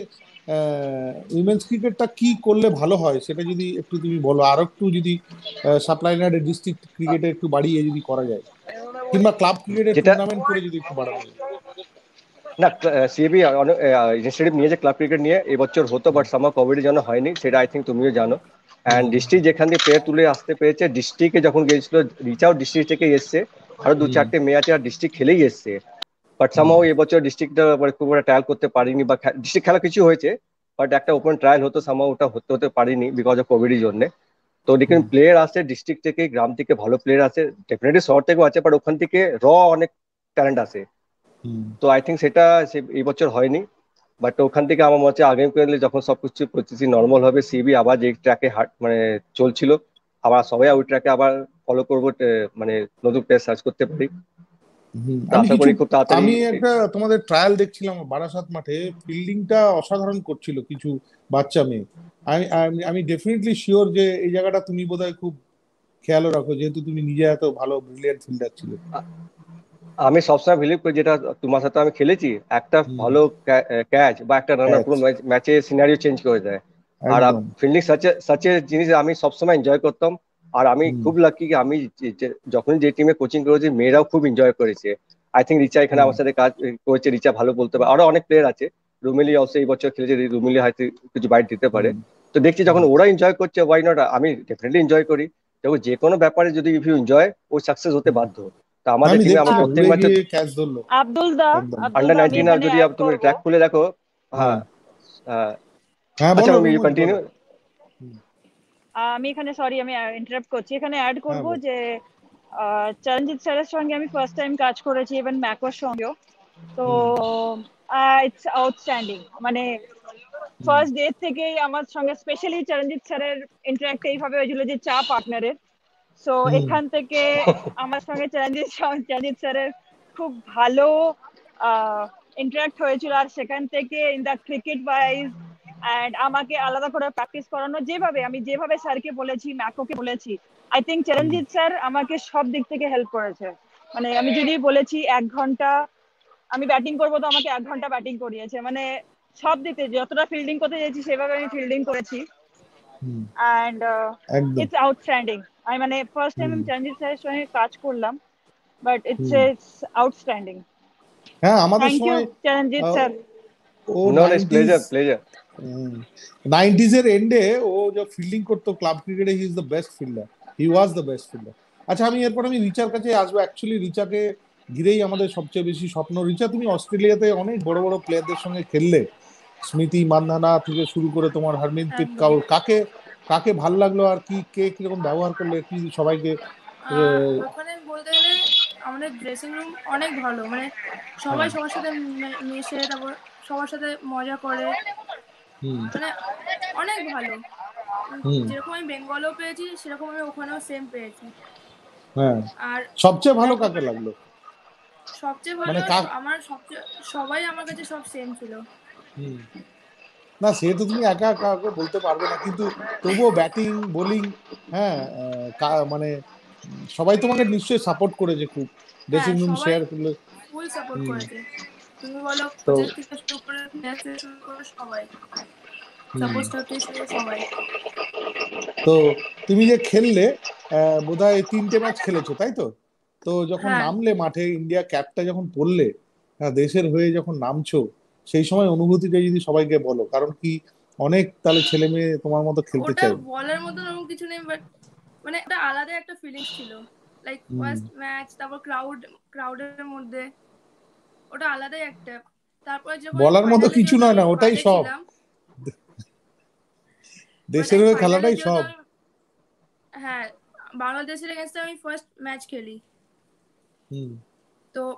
উইমেন্স ক্রিকেটটা কি করলে ভালো হয় সেটা যদি একটু তুমি বলো, আর একটু যদি সাপ্লাই লাইনে ডিস্ট্রিক্ট ক্রিকেটে একটু বাড়িয়ে যদি করা যায়, কিংবা ক্লাব ক্রিকেটের টুর্নামেন্ট করে যদি একটু বাড়ানো যায়। না, সিবি ইনিশিয়েটিভ নিয়ে যে ক্লাব ক্রিকেট নিয়ে এবছর হতো, বাট সামার কোভিডের জন্য হয়নি, সেটা আই থিঙ্ক তুমিও জানো। অ্যান্ড ডিস্ট্রিক্ট যেখান দিয়ে প্লেয়ার তুলে আসতে পেরেছে, ডিস্ট্রিক্টে যখন গিয়েছিল, রিচ আউট ডিস্ট্রিক্ট থেকে এসছে, আরো দু চারটে মেয়ে আছে আর ডিস্ট্রিক্ট খেলেই এসছে, বাট সামহাউ এবছর ডিস্ট্রিক্টটা খুব একটা ট্রায়াল করতে পারিনি, বা ডিস্ট্রিক্ট খেলা কিছু হয়েছে, বাট একটা ওপেন ট্রায়াল হতো, সামহাউ ওটা হতে হতে পারিনি বিকজ অফ কোভিডের জন্য। তো দেখুন প্লেয়ার আসছে ডিস্ট্রিক্ট থেকে, গ্রাম থেকে ভালো প্লেয়ার আছে, ডেফিনেটলি শহর থেকেও আছে, বাট ওখান থেকে র অনেক ট্যালেন্ট আছে। তো আই থিঙ্ক সেটা এই বছর হয়নি, বাট ওখান থেকে আমার মনে হচ্ছে আগামী যখন সবকিছু পরিস্থিতি নর্মাল হবে, সিবি আবার যে ট্র্যাকে মানে চলছিল, আবার সবাই ওই ট্র্যাকে আবার ফলো করবো, মানে নতুন প্লেয়ার সার্চ করতে পারি। আমি একটা তোমাদের ট্রায়াল দেখছিলাম বারাসাত মাঠে, ফিল্ডিংটা অসাধারণ করছিল কিছু বাচ্চা মেয়ে। আমি আমি ডেফিনেটলি শিওর যে এই জায়গাটা তুমি বোধহয় খুব খেয়াল রাখো, যেহেতু তুমি নিজে এত ভালো ব্রিলিয়ান্ট ফিল্ডার ছিল। আমি সবসময় বিলিভ করি, যেটা তোমার সাথে আমি খেলেছি, একটা ভালো ক্যাচ বা একটা রানার পুরো ম্যাচে সিনারিও চেঞ্জ করে দেয়। আর ফিল্ডিং সাচে সাচে জিনিস আমি সবসময় এনজয় করতাম। আর আমি খুব লাকি, আমি যখন যে টিমে কোচিং করেছি মেয়েরাও খুব এনজয় করেছে। আই থিঙ্ক রিচা এখানে আমার সাথে কাজ করেছে, রিচা ভালো বলতে পারে, আরো অনেক প্লেয়ার আছে, রুমিলি অবশ্য এই বছর খেলেছে, রুমিলি হয়তো কিছু বাইট দিতে পারে। তো দেখছি যখন ওরা এনজয় করছে, ওয়াই নট আমি ডেফিনেটলি এনজয় করি। দেখো যে কোনো ব্যাপারে যদি ইফ ইউ এনজয়, ও সাকসেস হতে বাধ্য। তা আমাদের টিমে আমরা প্রত্যেক ম্যাচে আব্দুল দা আন্ডার নাইনটিন আর যদি তুমি ট্র্যাক খুলে দেখো, হ্যাঁ হ্যাঁ আচ্ছা আমি কন্টিনিউ, আমি এখানে সরি আমি ইন্টারাপ্ট করছি, এখানে অ্যাড করব যে চরণজিৎ স্যারের সঙ্গে আমি ফার্স্ট টাইম কাজ করেছি, ইভেন ম্যাকোর সঙ্গেও। তো ইটস আউটস্ট্যান্ডিং, মানে ফার্স্ট ডে থেকেই আমার সঙ্গে স্পেশালি চরণজিৎ স্যারের ইন্টারাক্ট এইভাবে হয়েছিল যে চা পার্টনারের। সো এখান থেকে আমার সঙ্গে চরণজিৎ চরণজিৎ স্যারের খুব ভালো ইন্টারাক্ট হয়েছিল, আর সেখান থেকে in the cricket wise and আমাকে আলাদা করে প্র্যাকটিস করানো, যেভাবে আমি যেভাবে স্যারকে বলেছি, ম্যাকোকে বলেছি, আই থিঙ্ক চরণজিৎ স্যার আমাকে সব দিক থেকে হেল্প করেছে। মানে আমি যদি বলেছি এক ঘন্টা আমি ব্যাটিং করবো, তো আমাকে এক ঘন্টা ব্যাটিং করিয়েছে, মানে সব দিকে যতটা ফিল্ডিং করতে চেয়েছি সেভাবে আমি ফিল্ডিং করেছি। And it's outstanding. আমি মানে ফার্স্ট টাইম আমি চরণজিৎ স্যারের সঙ্গে কাজ করলাম, বাট ইটস ইটস আউটস্ট্যান্ডিং। হ্যাঁ, আমাদের সময় চরণজিৎ স্যার ও প্লেজার প্লেজার নাইনটিজ এর এন্ডে ও যে ফিল্ডিং করতো ক্লাব ক্রিকেটে, he is the best fielder, he was the best fielder. আচ্ছা, আমি এরপর আমি রিচার কাছে আসবো। অ্যাকচুয়ালি রিচাকে ঘিরেই আমাদের সবচেয়ে বেশি স্বপ্ন। রিচা, তুমি অস্ট্রেলিয়াতে অনেক বড় বড় প্লেয়ারদের সঙ্গে খেললে, স্মৃতি মান্ধানা থেকে শুরু করে তোমার হরমিনপ্রীত কাউর, কাকে কাকে ভালো লাগলো, আর কি কে কিরকম ব্যবহার করলে, কি সবাইকে? ওখানে বলতে গেলে আমাদের ড্রেসিং রুম অনেক ভালো, মানে সবাই সবার সাথে মিশে, তারপর সবার সাথে মজা করে, মানে অনেক ভালো। যেরকম আমি বেঙ্গলেও পেয়েছি সেরকম আমি ওখানেও সেম পেয়েছি। হ্যাঁ, আর সবচেয়ে ভালো কাকে লাগলো? সবচেয়ে ভালো আমার সবচেয়ে সবাই আমার কাছে সব সেম ছিল। না সে তো তুমি একা কাউকে বলতে পারবে না, কিন্তু তবুও ব্যাটিং বোলিং হ্যাঁ মানে সবাই তোমাকে নিশ্চয়ই সাপোর্ট করেছে খুব, ড্রেসিং রুম শেয়ার করলে ফুল সাপোর্ট করেছে। তুমি বলো তো কোচেস থেকে শুরু করে প্লেয়ার থেকে শুরু করে সবাই, সাপোর্টার থেকে শুরু সবাই। তো তুমি যে খেললে বোধহয় তিনটে ম্যাচ খেলেছো তাই তো? তো যখন নামলে মাঠে ইন্ডিয়া ক্যাপটা যখন পরলে, দেশের হয়ে যখন নামছো, সেই সময় অনুভূতিটা যদি সবাইকে বলো, কারণ কি অনেক তাহলে ছেলে মেয়ে তোমার মতো খেলতে চাই। ওটা বলার মতো এরকম কিছু নেই, বাট মানে একটা আলাদা একটা ফিলিংস ছিল, লাইক ফার্স্ট ম্যাচ, তারপর ক্রাউড ক্রাউডের মধ্যে ওটা আলাদাই একটা। তারপর যখন বলার মতো কিছু নয় না, ওটাই সব, দেশের হয়ে খেলাটাই সব। হ্যাঁ, বাংলাদেশের এগেইনস্টে আমি ফার্স্ট ম্যাচ খেলি, তো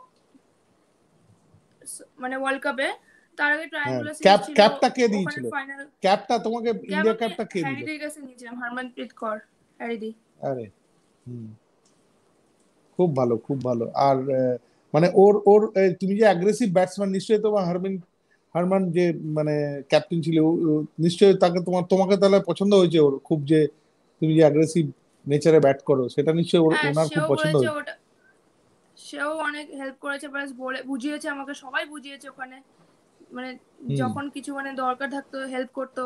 মানে ওয়ার্ল্ড কাপে। তার আগে ট্রায়াঙ্গুলার সিরিজ ছিল, ক্যাপটা কে দিয়েছিল? ক্যাপটা তোমাকে ইন্ডিয়া ক্যাপটা কে দিল? হ্যারিদির কাছে নিয়েছিলাম, হারমনপ্রীত কৌর, হ্যারিদি। আরে হুম, খুব ভালো খুব ভালো। আর মানে ওর ওর তুমি যে অ্যাগ্রেসিভ ব্যাটসম্যান, নিশ্চয়ই তোমার হারমান হারমান যে মানে ক্যাপ্টেন ছিল, নিশ্চয়ই তাকে তোমার তোমাকে তাহলে পছন্দ হয়েছে ওর খুব, যে তুমি যে অ্যাগ্রেসিভ নেচারে ব্যাট করো সেটা নিশ্চয়ই ওনার খুব পছন্দ হয়েছে। সেও অনেক হেল্প করেছে, প্লাস বলে বুঝিয়েছে আমাকে, সবাই বুঝিয়েছে ওখানে, মানে যখন কিছু মানে দরকার থাকতো হেল্প করতো।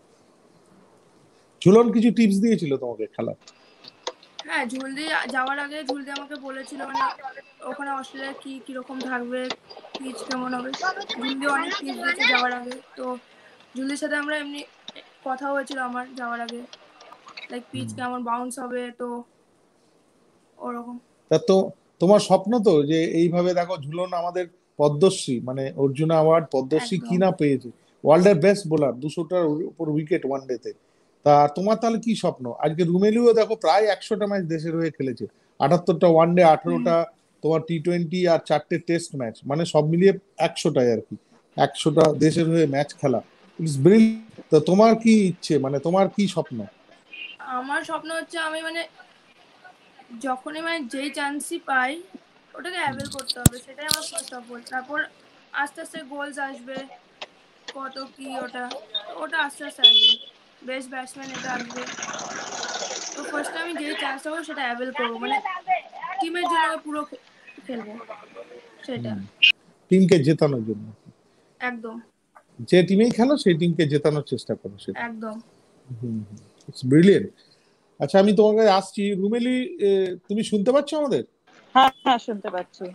ঝুলন কিছু টিপস দিয়েছিল তোমাকে খেলা? হ্যাঁ, ঝুলদি যাওয়ার আগে ঝুলদি আমাকে বলেছিল মানে ওখানে অস্ট্রেলিয়া কি কিরকম থাকবে, পিচ কেমন হবে, ঝুলদি অনেক টিপস দিয়েছে যাওয়ার আগে। তো ঝুলদির সাথে আমরা এমনি কথা হয়েছিল আমার যাওয়ার আগে, লাইক পিচ কেমন বাউন্স হবে, তো ওরকম। তা তো তোমার স্বপ্ন তো যে এইভাবে, দেখো ঝুলন আমাদের পদ্মশ্রী মানে অর্জুনা অ্যাওয়ার্ড পদ্মশ্রী কি না পেয়েছে, ওয়ার্ল্ডের বেস্ট বোলার, দুশোটার উপর উইকেট ওয়ান ডেতে। তা তোমার তাহলে কি স্বপ্ন? আজকে রুমেলিও দেখো প্রায় একশোটা ম্যাচ দেশের হয়ে খেলেছে, আটাত্তরটা ওয়ান ডে, আঠারোটা তোমার টি টোয়েন্টি আর চারটে টেস্ট ম্যাচ, মানে সব মিলিয়ে একশোটাই আর কি, একশোটা দেশের হয়ে ম্যাচ খেলা। It's brilliant. তো তোমার কি ইচ্ছে, মানে তোমার কি স্বপ্ন? আমার স্বপ্ন হচ্ছে আমি মানে যখনই মানে যেই চান্সই পাই ওটাকে অ্যাভেল করতে হবে, সেটাই আমার ফার্স্ট অফ অল। তারপর আস্তে আস্তে গোলস আসবে, কত কি ওটা, তো ওটা আস্তে আস্তে আসবে, বেস্ট ব্যাটসম্যান এটা আসবে। তো ফার্স্টে আমি যেই চান্সটা পাবো সেটা অ্যাভেল করবো, মানে টিমের জন্য পুরো খেলবো, সেটা টিমকে জেতানোর জন্য। একদম, যে টিমেই খেলো সেই টিমকে জেতানোর চেষ্টা করো, সেটা একদম। Hmm, it's brilliant. আচ্ছা আমি তোমার কাছে আসছি, রুমেলি তুমি শুনতে পাচ্ছ আমাদের? হ্যাঁ হ্যাঁ শুনতে পাচ্ছি।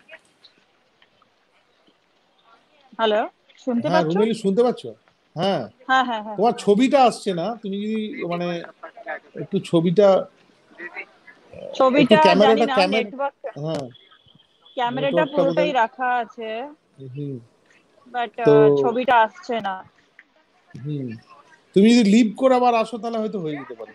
হ্যালো, শুনতে পাচ্ছ? হ্যাঁ রুমেলি শুনতে পাচ্ছ? হ্যাঁ হ্যাঁ হ্যাঁ হ্যাঁ। তোমার ছবিটা আসছে না, তুমি যদি মানে একটু ছবিটা ছবিটা জানি না, ক্যামেরা, নেটওয়ার্ক, হ্যাঁ ক্যামেরাটা পুরোটাই রাখা আছে, হুম বাট ছবিটা আসছে না। হুম তুমি যদি লিভ করে আবার আসো তাহলে হয়তো হয়ে যেতে পারে।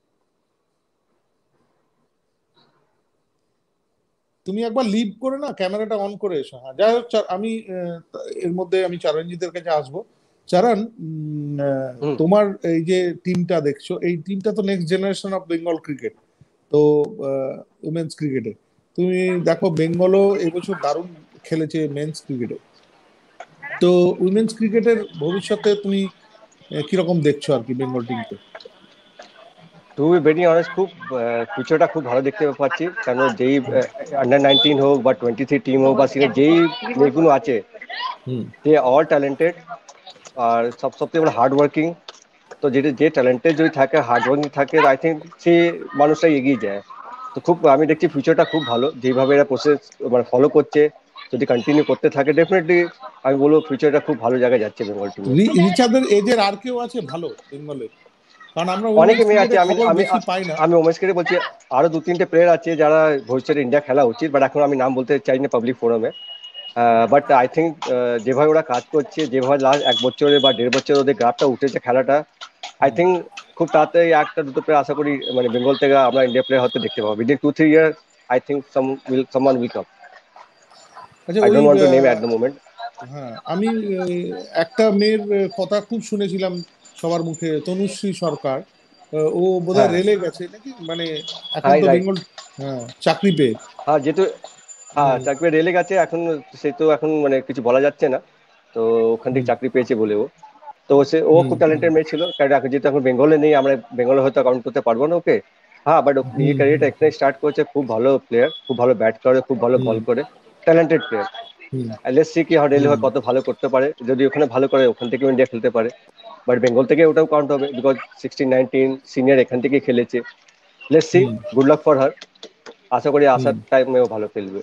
তুমি একবার লিভ করে না ক্যামেরাটা অন করে এসো। হ্যাঁ যাই হোক, আমি এর মধ্যে আমি চারণজিতের কাছে আসবো। চারণ, তোমার এই যে টিমটা দেখছো, এই টিমটা তো next generation of Bengal cricket, তো উমেন্স ক্রিকেটে তুমি দেখো বেঙ্গলও এবছর দারুণ খেলেছে মেন্স ক্রিকেটে, তো উইমেন্স ক্রিকেটের ভবিষ্যতে তুমি কিরকম দেখছো আর কি বেঙ্গল টিমকে? টু বি ভেরি অনেস্ট, খুব ফিউচারটা খুব ভালো দেখতে পাচ্ছি, কারণ যেই আন্ডার নাইনটিন হোক বা টোয়েন্টি থ্রি টিম হোক বা সিরিজ যেই মেয়েগুলো আছে, দে অল ট্যালেন্টেড, আর সব সবথেকে বড় হার্ড ওয়ার্কিং। তো যেটা যে ট্যালেন্টেড যদি থাকে, হার্ড ওয়ার্কিং থাকে, আই থিঙ্ক সে মানুষটাই এগিয়ে যায়। তো খুব আমি দেখছি ফিউচারটা খুব ভালো, যেভাবে এরা প্রসেস মানে ফলো করছে, যদি কন্টিনিউ করতে থাকে ডেফিনেটলি আমি বলবো ফিউচারটা খুব ভালো জায়গায় যাচ্ছে বেঙ্গল টিম। রিচার্ডের এজের আর কেউ আছে ভালো বেঙ্গলে? কারণ আমরা অনেকে মেয়ে আছে, আমি আমি পাই না। আমি ওমেন্স ক্রিকেটে বলছি আরো দু তিনটে প্লেয়ার আছে যারা ভবিষ্যতে ইন্ডিয়া খেলা উচিত, বাট এখন আমি নাম বলতে চাই না পাবলিক ফোরামে। বাট আই থিঙ্ক যেভাবে ওরা কাজ করছে, যেভাবে লাস্ট এক বছরে বা দেড় বছরে ওদের গ্রাফটা উঠেছে খেলাটা, আই থিঙ্ক খুব তাড়াতাড়ি একটা দুটো প্লেয়ার আশা করি মানে বেঙ্গল থেকে আমরা ইন্ডিয়া প্লেয়ার হয়তো দেখতে পাবো within two three year. I think some will someone will come. I don't want to name at the moment. হ্যাঁ আমি একটা মেয়ের কথা খুব শুনেছিলাম সবার মুখে, তনুশ্রী সরকার, ও বোধহয় রেলে গেছে নাকি, মানে এখন তো বেঙ্গল হ্যাঁ চাকরি পেয়ে, হ্যাঁ যেহেতু হ্যাঁ চাকরি রেলে গেছে এখন, সে তো এখন মানে কিছু বলা যাচ্ছে না, তো ওখান থেকে চাকরি পেয়েছে বলে ও। তো সে ও খুব ট্যালেন্টেড মেয়ে ছিল, যেহেতু এখন বেঙ্গলে নেই, আমরা বেঙ্গলে হয়তো কাউন্ট করতে পারবো না ওকে। হ্যাঁ, বাট নিজের ক্যারিয়ারটা এখানে স্টার্ট করেছে, খুব ভালো প্লেয়ার, খুব ভালো ব্যাট করে, খুব ভালো বল করে, ট্যালেন্টেড প্লেয়ার। লেটস সি কি রেলি হয় কত ভালো করতে পারে, যদি ওখানে ভালো করে ওখান থেকে ইন্ডিয়া খেলতে পারে, বাট বেঙ্গল থেকে ওটাও কাউন্ট হবে, বিকজ সিক্সটিন নাইনটিন সিনিয়র এখান থেকে খেলেছে। Let's see, good luck for her, আশা করি আসার টাইমেও ভালো খেলবে।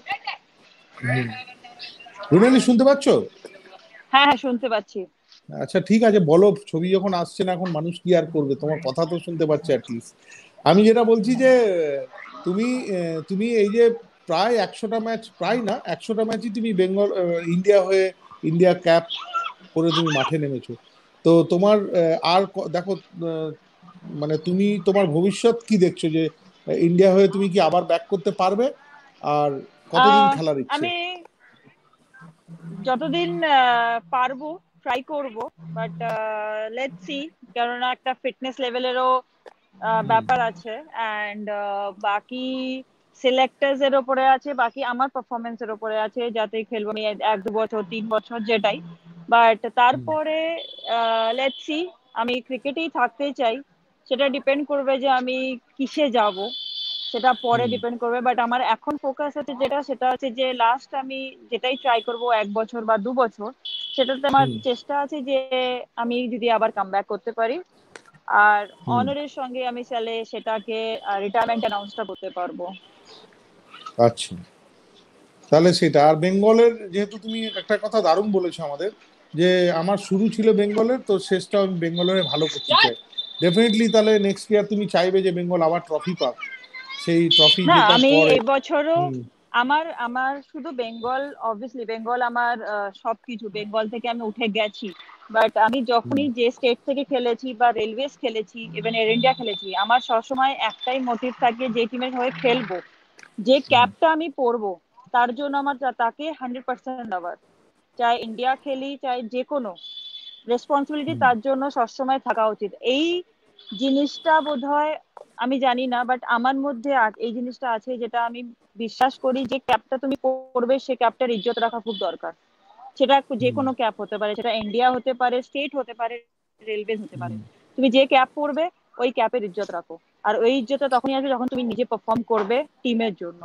রুনালি শুনতে পাচ্ছো? হ্যাঁ হ্যাঁ শুনতে পাচ্ছি। আচ্ছা ঠিক আছে, বলো, ছবি যখন আসছে না এখন মানুষ কি আর করবে, তোমার কথা তো শুনতে পাচ্ছে অ্যাটলিস্ট। আমি যেটা বলছি যে তুমি তুমি এই যে প্রায় একশোটা ম্যাচ, প্রায় না একশোটা ম্যাচই তুমি বেঙ্গল ইন্ডিয়া হয়ে ইন্ডিয়া ক্যাপ করে তুমি মাঠে নেমেছো, তো তোমার আর দেখো মানে তুমি তোমার ভবিষ্যৎ কি দেখছো, যে ইন্ডিয়া হয়ে তুমি কি আবার ব্যাক করতে পারবে, আর কতদিন খেলার ইচ্ছে? আমি যতদিন পারবো ট্রাই করব, বাট লেটস সি, কেননা একটা ফিটনেস লেভেলেরও ব্যাপার আছে, অ্যান্ড বাকি সিলেক্টার্স এর উপরে আছে, বাকি আমার পারফরমেন্স এর উপরে আছে, যাতে খেলবো আমি এক দু বছর তিন বছর যেটাই, বাট তারপরে লেটস সি। আমি ক্রিকেটেই থাকতে চাই, সেটা ডিপেন্ড করবে যে আমি কিসে যাব, সেটা পরে ডিপেন্ড করবে, বাট আমার এখন ফোকাস আছে যেটা, সেটা হচ্ছে যে লাস্ট আমি যেটাই ট্রাই করব এক বছর বা দু বছর, সেটাতে আমার চেষ্টা আছে যে আমি যদি আবার কাম ব্যাক করতে পারি, আর অনারের সঙ্গে আমি চাইলে সেটাকে রিটায়ারমেন্ট অ্যানাউন্সটা করতে পারবো। আচ্ছা, তাহলে সেটা। আর বেঙ্গলের যেহেতু তুমি একটা কথা দারুণ বলেছো আমাদের, যে আমার শুরু ছিল বেঙ্গলের, তো শেষটা আমি বেঙ্গলের ভালো করতে চাই, ডেফিনেটলি তাহলে নেক্সট ইয়ার তুমি চাইবে যে বেঙ্গল আবার ট্রফি পাক, সেই ট্রফি না জেতার আমি পরে। এই বছরও আমার আমার শুধু বেঙ্গল, অবভিয়াসলি বেঙ্গল আমার সবকিছু, বেঙ্গল থেকে আমি উঠে গেছি, বাট আমি যখনই যে স্টেট থেকে খেলেছি বা রেলওয়েজ খেলেছি, ইভেন এয়ার ইন্ডিয়া খেলেছি, আমার সবসময় একটাই মোটিভ থাকে, যে টিমের হয়ে খেলবো, যে ক্যাপটা আমি পরবো, তার জন্য আমার তাকে হান্ড্রেড পার্সেন্ট দেওয়ার, চাই ইন্ডিয়া খেলি চাই যে কোনো, রেসপন্সিবিলিটি তার জন্য সবসময় থাকা উচিত। এই জিনিসটা বোধহয় আমি জানি না, বাট আমার মধ্যে এই জিনিসটা আছে, যেটা আমি বিশ্বাস করি যে ক্যাপটা তুমি পরবে, সে ক্যাপটার ইজ্জত রাখা খুব দরকার। সেটা যে কোনো ক্যাপ হতে পারে, সেটা ইন্ডিয়া হতে পারে, স্টেট হতে পারে, রেলওয়ে হতে পারে, তুমি যে ক্যাপ পরবে ওই ক্যাপের ইজ্জত রাখো, আর ওই ইজ্জতটা তখনই আসবে যখন তুমি নিজে পারফর্ম করবে টিমের জন্য।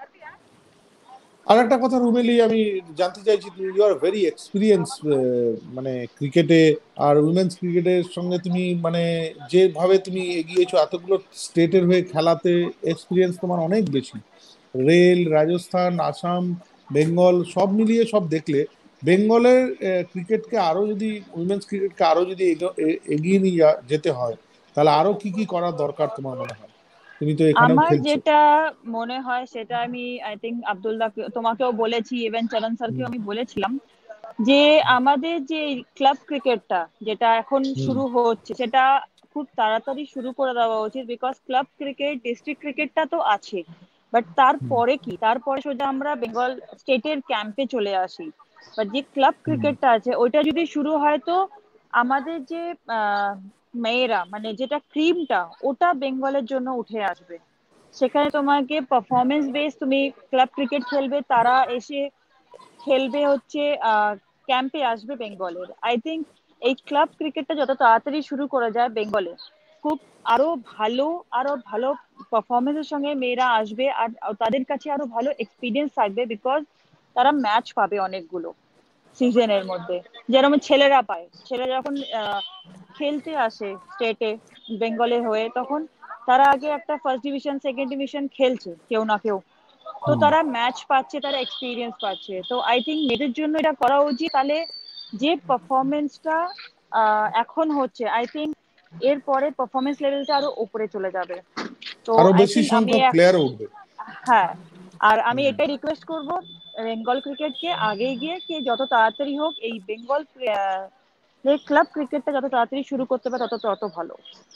আর একটা কথা রুমেলি আমি জানতে চাইছি, তুমি ইউ আর ভেরি এক্সপিরিয়েন্স মানে ক্রিকেটে, আর উইমেন্স ক্রিকেটের সঙ্গে তুমি মানে যেভাবে তুমি এগিয়েছো, এতগুলো স্টেটের হয়ে খেলাতে এক্সপিরিয়েন্স তোমার অনেক বেশি, রেল, রাজস্থান, আসাম, বেঙ্গল সব মিলিয়ে সব দেখলে, বেঙ্গলের ক্রিকেটকে আরো যদি, উইমেন্স ক্রিকেটকে আরো যদি এগিয়ে নিয়ে যেতে হয়, তাহলে আরো কি কি করার দরকার তোমার মনে হয়? তুমি তো এখানেও আমার খেলছো। যেটা মনে হয় সেটা আমি আই থিঙ্ক আব্দুল্লাহ তোমাকেও বলেছি, ইভেন চরণ স্যারকেও আমি বলেছিলাম, যে আমাদের যে ক্লাব ক্রিকেটটা যেটা এখন শুরু হচ্ছে, সেটা খুব তাড়াতাড়ি শুরু করে দেওয়া উচিত, বিকজ ক্লাব ক্রিকেট, ডিস্ট্রিক্ট ক্রিকেটটা তো আছে, বাট তারপরে কি, তারপরে সোজা আমরা বেঙ্গল স্টেটের ক্যাম্পে চলে আসি, বাট যে ক্লাব ক্রিকেটটা আছে ওইটা যদি শুরু হয়, তো আমাদের যে মেয়েরা মানে যেটা ক্রিমটা, ওটা বেঙ্গলের জন্য উঠে আসবে, সেখানে তোমাকে পারফরমেন্স বেস তুমি ক্লাব ক্রিকেট খেলবে, তারা এসে খেলবে হচ্ছে ক্যাম্পে আসবে বেঙ্গলের। আই থিঙ্ক এই ক্লাব ক্রিকেটটা যত তাড়াতাড়ি শুরু করা যায় বেঙ্গলে, খুব আরো ভালো আরো ভালো পারফরমেন্সের সঙ্গে মেয়েরা আসবে, আর তাদের কাছে আরো ভালো এক্সপিরিয়েন্স থাকবে, বিকজ তারা ম্যাচ পাবে অনেকগুলো সিজনের মধ্যে, যেরকম ছেলেরা পায়, ছেলেরা যখন খেলতে আসে স্টেটে বেঙ্গলে হয়ে, তখন তারা আগে একটা ফার্স্ট ডিভিশন সেকেন্ড ডিভিশন খেলছে কেউ না কেউ, তো তারা ম্যাচ পাচ্ছে, তারা এক্সপিরিয়েন্স পাচ্ছে, তো আই থিঙ্ক মেয়েদের জন্য এটা করা উচিত, তাহলে যে পারফরমেন্সটা এখন হচ্ছে, আই থিঙ্ক এরপরে পারফরমেন্স লেভেলটা আরো উপরে চলে যাবে। তো আরো আই বেশি থিঙ্ক আমি সংখ্যক প্লেয়ার উঠবে। হ্যাঁ, আর আমি এটাই রিকোয়েস্ট করব বেঙ্গল ক্রিকেটকে আগে গিয়ে কি যত তাড়াতাড়ি হোক এই বেঙ্গল ক্লাব ক্রিকেটটা যত তাড়াতাড়ি শুরু করতে পারে তত তত ভালো।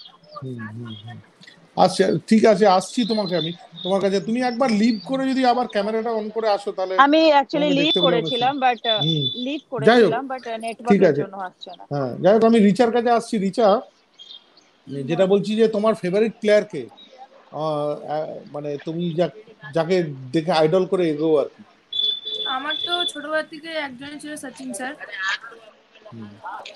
আচ্ছা ঠিক আছে, আসছি তোমাকে আমি তোমার কাছে, তুমি একবার লিভ করে যদি আবার ক্যামেরাটা অন করে আসো, তাহলে আমি অ্যাকচুয়ালি লিভ করেছিলাম, বাট লিভ করেছিলাম বাট নেটওয়ার্কের জন্য আসছে না। হ্যাঁ যাই হোক, আমি রিচার কাছে আসছি। রিচা, যেটা বলছি যে তোমার ফেভারিট প্লেয়ার কে, মানে তুমি যাকে দেখে আইডল করে এগো আর কি? আমার তো ছোটবেলা থেকে একজনই ছিল, সচিন স্যার।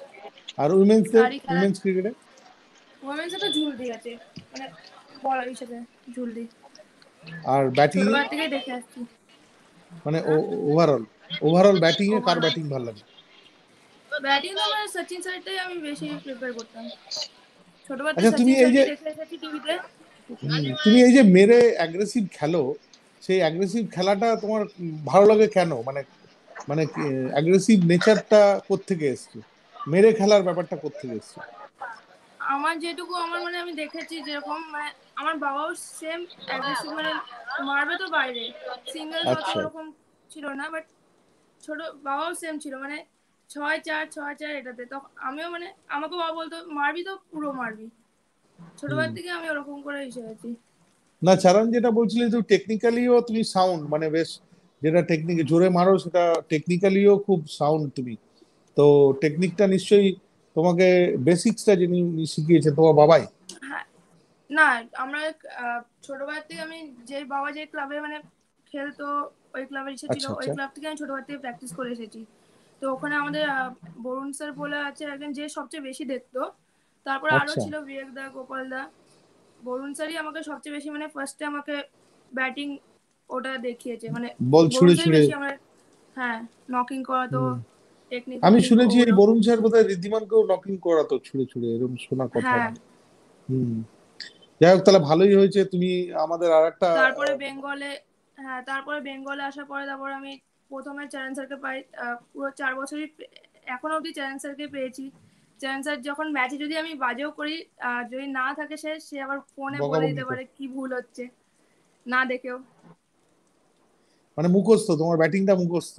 আর উইমেন্স দের উইমেন্স ক্রিকেটে উইমেন্স তো ঝুলদি আছে মানে বলার হিসেবে ঝুলদি। আর ব্যাটিং ছোটবেলা থেকে দেখে আসছি মানে ওভারঅল ওভারঅল ব্যাটিং এ কার ব্যাটিং ভালো লাগে? ব্যাটিং তো আমার সচিন স্যারটাই আমি বেশি প্রেফার করতাম ছোটবেলা থেকে। সচিন স্যারকে দেখে এসেছি টিভিতে। তুমি এই যে মেরে অ্যাগ্রেসিভ খেলো, সেই অ্যাগ্রেসিভ খেলাটা তোমার ভালো লাগে কেন? মানে মানে অ্যাগ্রেসিভ নেচারটা কোত্থেকে এসছে? মেরে খেলার ব্যাপারটা কোত্থেকে এসছে? আমার যেটুকু আমার মানে আমি দেখেছি যেরকম মানে আমার বাবাও সেম অ্যাগ্রেসিভ মানে মারবে তো বাইরে সিঙ্গেল অত ওরকম ছিল না, বাট ছোট বাবাও সেম ছিল মানে ছয় চার ছয় চার এটাতে। তো আমিও মানে আমাকে বাবা বলতো মারবি তো পুরো মারবি, ছোটবেলা থেকে আমি ওরকম করে এসেছি। না চারণ যেটা বলছিলে তো টেকনিক্যালিও তুমি সাউন্ড, মানে বেশ যেটা টেকনিক জোরে মারো সেটা টেকনিক্যালিও খুব সাউন্ড তুমি। তো টেকনিকটা নিশ্চয়ই তোমাকে বেসিক্সটা যিনি শিখিয়েছে তোমার বাবাই? হ্যাঁ না আমরা ছোটবেলা থেকে আমি যে বাবা যে ক্লাবে মানে খেলতো ওই ক্লাবের ইচ্ছে ছিল, ওই ক্লাব থেকে আমি ছোটবেলা থেকে প্র্যাকটিস করে এসেছি। তো ওখানে আমাদের বরুণ স্যার বলে আছে একজন যে সবচেয়ে বেশি দেখতো, তারপরে আরো ছিল বিবেক দা, গোপাল দা। বরুণ স্যারই আমাকে সবচেয়ে বেশি মানে ফার্স্টে আমাকে ব্যাটিং ওটা দেখিয়েছে, মানে বল ছুড়ে ছুড়ে আমার হ্যাঁ নকিং করা তো টেকনিক। আমি শুনেছি এই বরুণ স্যার বোধহয় ঋদ্ধিমানকেও নকিং করাতো ছুড়ে ছুড়ে, এরকম শোনা কথা। হুম যাই হোক তাহলে ভালোই হয়েছে তুমি আমাদের আরেকটা। তারপরে বেঙ্গলে হ্যাঁ তারপরে বেঙ্গলে আসার পরে তারপর আমি প্রথমে চ্যালেঞ্জ স্যারকে পাই, পুরো চার বছরই এখনো অবধি চ্যালেঞ্জ স্যারকে পেয়েছি। চ্যালেঞ্জ স্যার যখন ম্যাচে যদি আমি বাজেও করি আর যদি না থাকে সে সে আবার ফোনে বলে দিতে পারে কি ভুল হচ্ছে না দেখেও। মানে মুখস্থ, তোমার ব্যাটিংটা মুখস্থ।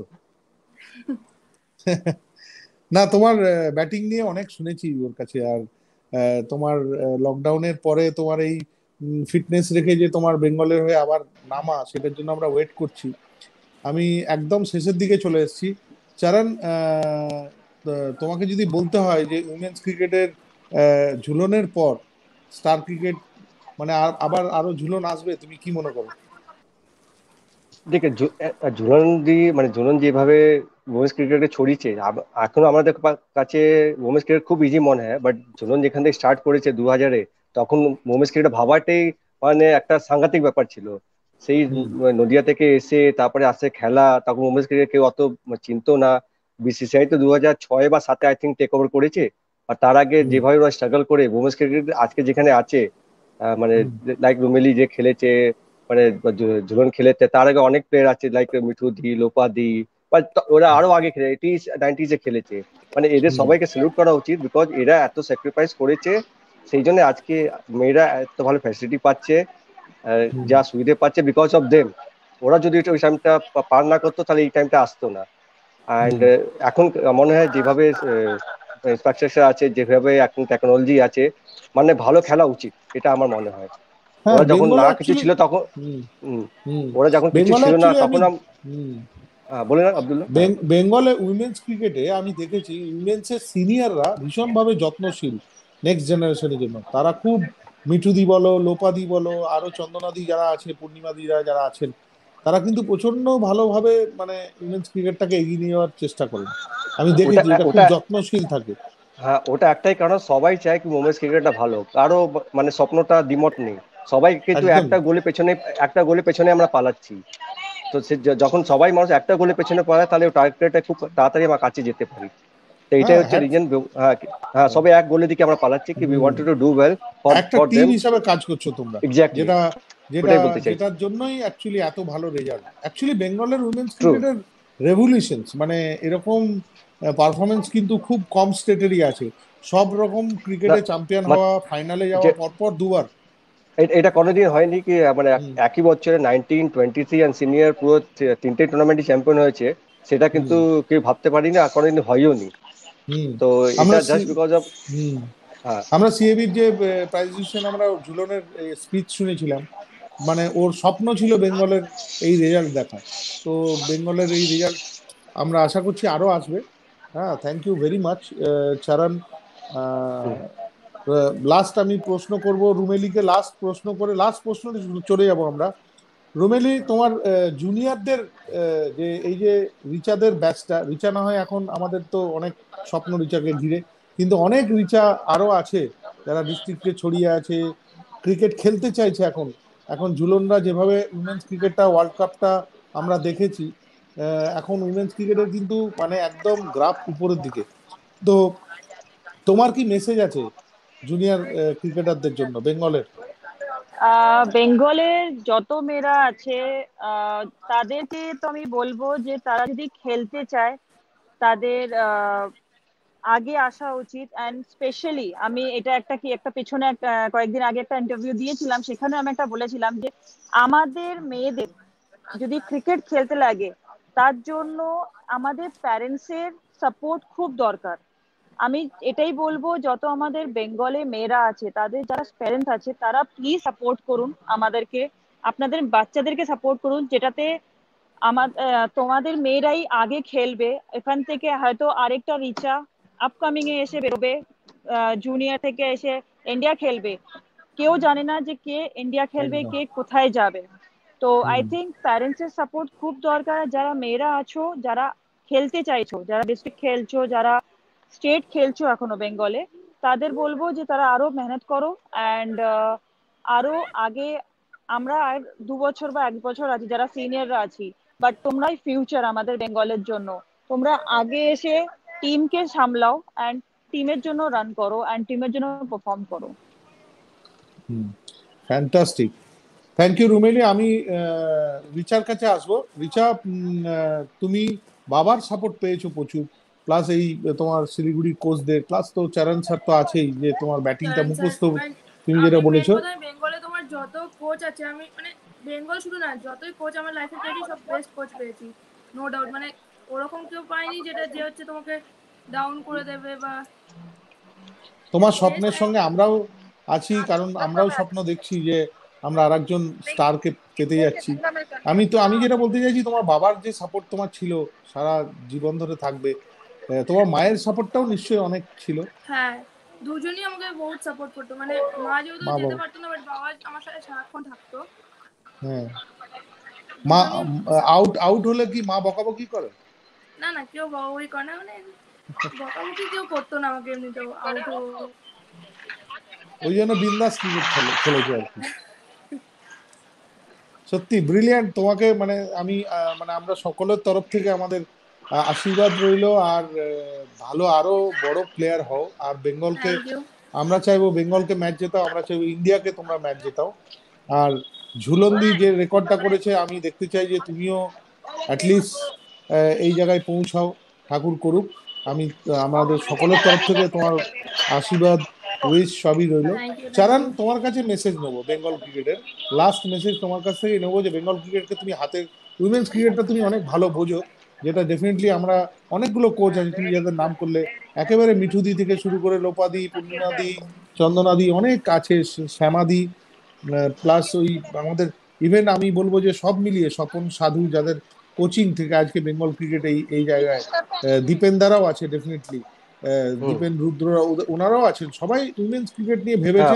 না তোমার ব্যাটিং নিয়ে অনেক শুনেছি ওর কাছে। আর তোমার লকডাউনের পরে তোমার এই ফিটনেস রেখে যে তোমার বেঙ্গলের হয়ে আবার নামা, সেটার জন্য আমরা ওয়েট করছি। আমি একদম শেষের দিকে চলে এসেছি। চারণ তোমাকে যদি বলতে হয় যে উইমেন্স ক্রিকেটের ঝুলনের পর স্টার ক্রিকেট মানে আবার আরো ঝুলন আসবে, তুমি কি মনে করো? দেখে ঝুলন দি মানে ঝুলন যেভাবে ওমেন্স ক্রিকেটে ছড়িয়েছে এখন আমাদের কাছে ওমেন্স ক্রিকেট খুব ইজি মনে হয়, বাট ঝুলন যেখান থেকে স্টার্ট করেছে দু হাজারে তখন ওমেন্স ক্রিকেট ভাবাটাই মানে একটা সাংঘাতিক ব্যাপার ছিল। সেই নদিয়া থেকে এসে তারপরে আসে খেলা, তখন ওমেন্স ক্রিকেট কেউ অত চিনতো না। বিসিসিআই তো দু হাজার ছয় বা সাতে আই থিঙ্ক টেক ওভার করেছে। আর তার আগে যেভাবে ওরা স্ট্রাগল করে ওমেন্স ক্রিকেট আজকে যেখানে আছে, মানে লাইক রুমেলি যে খেলেছে মানে ঝুলন খেলেছে, তার আগে অনেক প্লেয়ার আছে লাইক মিঠু দি, লোপা দি, ওরা আরো আগে খেলে এইটিস নাইনটিজে খেলেছে। মানে এদের সবাইকে স্যালুট করা উচিত, বিকজ এরা এত স্যাক্রিফাইস করেছে, সেই জন্য আজকে মেয়েরা এত ভালো ফ্যাসিলিটি পাচ্ছে, যা সুবিধে পাচ্ছে বিকজ অফ দেম। ওরা যদি ওই টাইমটা পার না করতো তাহলে এই টাইমটা আসতো না। অ্যান্ড এখন মনে হয় যেভাবে ইনফ্রাস্ট্রাকচার আছে, যেভাবে এখন টেকনোলজি আছে, মানে ভালো খেলা উচিত, এটা আমার মনে হয়। ওরা যখন না কিছু ছিল তখন ওরা যখন কিছু ছিল না তখন বলে না আব্দুল্লাহ, বেঙ্গলে উইমেন্স ক্রিকেটে আমি দেখেছি উইমেন্স এর সিনিয়ররা ভীষণ ভাবে যত্নশীল নেক্সট জেনারেশনের জন্য। তারা খুব মিঠুদি বলো, লোপাদি বলো, আরো চন্দনাদি যারা আছে, পূর্ণিমাদিরা যারা আছেন, তারা কিন্তু প্রচন্ড ভালোভাবে মানে উইমেন্স ক্রিকেটটাকে এগিয়ে নেওয়ার চেষ্টা করেন। আমি দেখেছি এটা খুব যত্নশীল থাকে। হ্যাঁ ওটা একটাই কারণ, সবাই চায় কি উইমেন্স ক্রিকেটটা ভালো, কারো মানে স্বপ্নটা দ্বিমত নেই, সবাই কিন্তু একটা গোলের পেছনে একটা গোলের পেছনে আমরা পালাচ্ছি। তো যখন সবাই মানুষ একটা গোলের পেছনে পালায় তাহলে টার্গেটটা খুব তাড়াতাড়ি আমার কাছে যেতে পারি। তো এটাই হচ্ছে রিজন। হ্যাঁ হ্যাঁ সবাই এক গোলের দিকে আমরা পালাচ্ছি কি we wanted to do well for for them. Team হিসেবে কাজ করছো তোমরা, এক্স্যাক্টলি যেটা যেটা যেটার জন্যই অ্যাকচুয়ালি এত ভালো রেজাল্ট। অ্যাকচুয়ালি বেঙ্গলের উইমেন্স ক্রিকেটের রেভলিউশনস মানে এরকম পারফরমেন্স কিন্তু খুব কম স্টেটেরই আছে। সব রকম ক্রিকেটে চ্যাম্পিয়ন হওয়া, ফাইনালে যাওয়া পরপর দুবার, এটা কোনোদিন হয়নি কি মানে একই বছরে nineteen twenty three and senior পুরো তিনটে টুর্নামেন্টে চ্যাম্পিয়ন হয়েছে, সেটা কিন্তু কেউ ভাবতে পারিনি আর কোনোদিন হয়ও নি। তো এটা জাস্ট বিকজ অফ আমরা সিএবির যে প্রাইজ ডিস্ট্রিবিউশন আমরা ঝুলনের স্পিচ শুনেছিলাম, মানে ওর স্বপ্ন ছিল বেঙ্গলের এই রেজাল্ট দেখা। তো বেঙ্গলের এই রেজাল্ট আমরা আশা করছি আরো আসবে। হ্যাঁ thank you very much Charan. Last আমি প্রশ্ন করব রুমেলিকে, লাস্ট প্রশ্ন করে লাস্ট প্রশ্ন চলে যাব আমরা। রুমেলি তোমার জুনিয়রদের যে এই যে রিচাদের ব্যাচটা, রিচা না হয় এখন আমাদের তো অনেক স্বপ্ন রিচাকে ঘিরে, কিন্তু অনেক রিচা আরো আছে যারা ডিস্ট্রিক্টে ছড়িয়ে আছে, ক্রিকেট খেলতে চাইছে। এখন এখন ঝুলনরা যেভাবে উইমেন্স ক্রিকেটটা ওয়ার্ল্ড কাপটা আমরা দেখেছি, এখন উইমেন্স ক্রিকেটের কিন্তু মানে একদম গ্রাফ উপরের দিকে। তো তোমার কি মেসেজ আছে জুনিয়র ক্রিকেটারদের জন্য বেঙ্গলের? বেঙ্গলের যত মেয়েরা আছে তাদেরকে তো আমি বলবো যে তারা যদি খেলতে চায় তাদের আগে আসা উচিত। অ্যান্ড স্পেশালি আমি এটা একটা কি একটা পেছনে কয়েকদিন আগে একটা ইন্টারভিউ দিয়েছিলাম, সেখানে আমি একটা বলেছিলাম যে আমাদের মেয়েদের যদি ক্রিকেট খেলতে লাগে তার জন্য আমাদের প্যারেন্টসের সাপোর্ট খুব দরকার। আমি এটাই বলবো যত আমাদের বেঙ্গলে মেয়েরা আছে তাদের যারা প্যারেন্টস আছে তারা প্লিজ সাপোর্ট করুন আমাদেরকে, আপনাদের বাচ্চাদেরকে সাপোর্ট করুন, যেটাতে আমার তোমাদের মেয়েরাই আগে খেলবে। এখান থেকে হয়তো আরেকটা রিচা আপকামিং এ এসে বেরোবে, জুনিয়র থেকে এসে ইন্ডিয়া খেলবে। কেউ জানে না যে কে ইন্ডিয়া খেলবে, কে কোথায় যাবে। তো আই থিঙ্ক প্যারেন্টস এর সাপোর্ট খুব দরকার। যারা মেয়েরা আছো, যারা খেলতে চাইছো, যারা ডিস্ট্রিক্ট খেলছো, যারা স্টেট খেলছো এখনো বেঙ্গলে, তাদের বলবো যে তারা আরো মেহনত করো অ্যান্ড আরো আগে। আমরা আর দু বছর বা এক বছর আছি যারা সিনিয়ররা আছি, বাট তোমরাই ফিউচার আমাদের বেঙ্গলের জন্য। তোমরা আগে এসে টিমকে সামলাও অ্যান্ড টিমের জন্য রান করো অ্যান্ড টিমের জন্য পারফর্ম করো। Fantastic, thank you Rumeli. আমি রিচার কাছে আসবো। রিচা, তুমি বাবার সাপোর্ট পেয়েছো প্রচুর, প্লাস এই তোমার শিলিগুড়ি কোচদের, প্লাস তো চরণ স্যার তো আছেই, যে তোমার ব্যাটিংটা মুখস্থ তুমি যেটা বলেছো। বেঙ্গলে তোমার যত কোচ আছে, আমি মানে বেঙ্গল শুধু না, যতই কোচ আমার লাইফে পেয়েছি সব বেস্ট কোচ পেয়েছি, নো ডাউট। মানে ওরকম কেউ পাইনি যেটা যে হচ্ছে তোমাকে ডাউন করে দেবে বা। তোমার স্বপ্নের সঙ্গে আমরাও আছি, কারণ আমরাও স্বপ্ন দেখছি যে আমরা আর একজন স্টারকে পেতে যাচ্ছি। আমি তো আমি যেটা বলতে চাইছি, তোমার বাবার যে সাপোর্ট তোমার ছিল সারা জীবন ধরে থাকবে, তোমার মায়ের সাপোর্টটাও নিশ্চয়ই অনেক ছিল। হ্যাঁ, দুজনই আমাকে বহুত সাপোর্ট করতো। মানে মা যেহেতু যেতে পারতো না, বাট বাবা আমার সাথে সারাক্ষণ থাকতো। হ্যাঁ, মা আউট আউট হলে কি মা বকাবকি করে? না না, কেউ বকাবকি করে না, মানে বকাবকি কেউ করতো না আমাকে এমনিতেও। আউট ওই জন্য বিন্দাস ক্রিকেট খেলে খেলেছে আর কি। সত্যি ব্রিলিয়ান্ট। তোমাকে মানে আমি মানে আমরা সকলের তরফ থেকে আমাদের আশীর্বাদ রইল, আর ভালো আরো বড় প্লেয়ার হও। আর বেঙ্গলকে আমরা চাইবো বেঙ্গলকে ম্যাচ জেতাও, আমরা চাইবো ইন্ডিয়াকে তোমরা ম্যাচ জেতাও। আর ঝুলন্দি যে রেকর্ডটা করেছে, আমি দেখতে চাই যে তুমিও অ্যাটলিস্ট এই জায়গায় পৌঁছাও, ঠাকুর করুক। আমি আমাদের সকলের তরফ থেকে তোমার আশীর্বাদ উইশ সবই রইল। চারান, তোমার কাছে মেসেজ নেবো বেঙ্গল ক্রিকেটের, লাস্ট মেসেজ তোমার কাছ থেকে নেবো, যে বেঙ্গল ক্রিকেটকে তুমি হাতে, উইমেন্স ক্রিকেটটা তুমি অনেক ভালো বোঝো, যেটা ডেফিনেটলি আমরা অনেকগুলো কোচ আছে তুমি যাদের নাম করলে, একেবারে মিঠুদি থেকে শুরু করে লোপাদি, পূর্ণিমাদি, চন্দনাদি, অনেক আছে, শ্যামাদি, প্লাস ওই আমাদের ইভেন আমি বলবো যে সব মিলিয়ে স্বপন সাধু, যাদের কোচিং থেকে আজকে বেঙ্গল ক্রিকেট এই এই জায়গায়, দীপেন্দারাও আছে ডেফিনেটলি, দীপেন রুদ্র ওনারাও আছেন, সবাই উইমেন্স ক্রিকেট নিয়ে ভেবেছেন।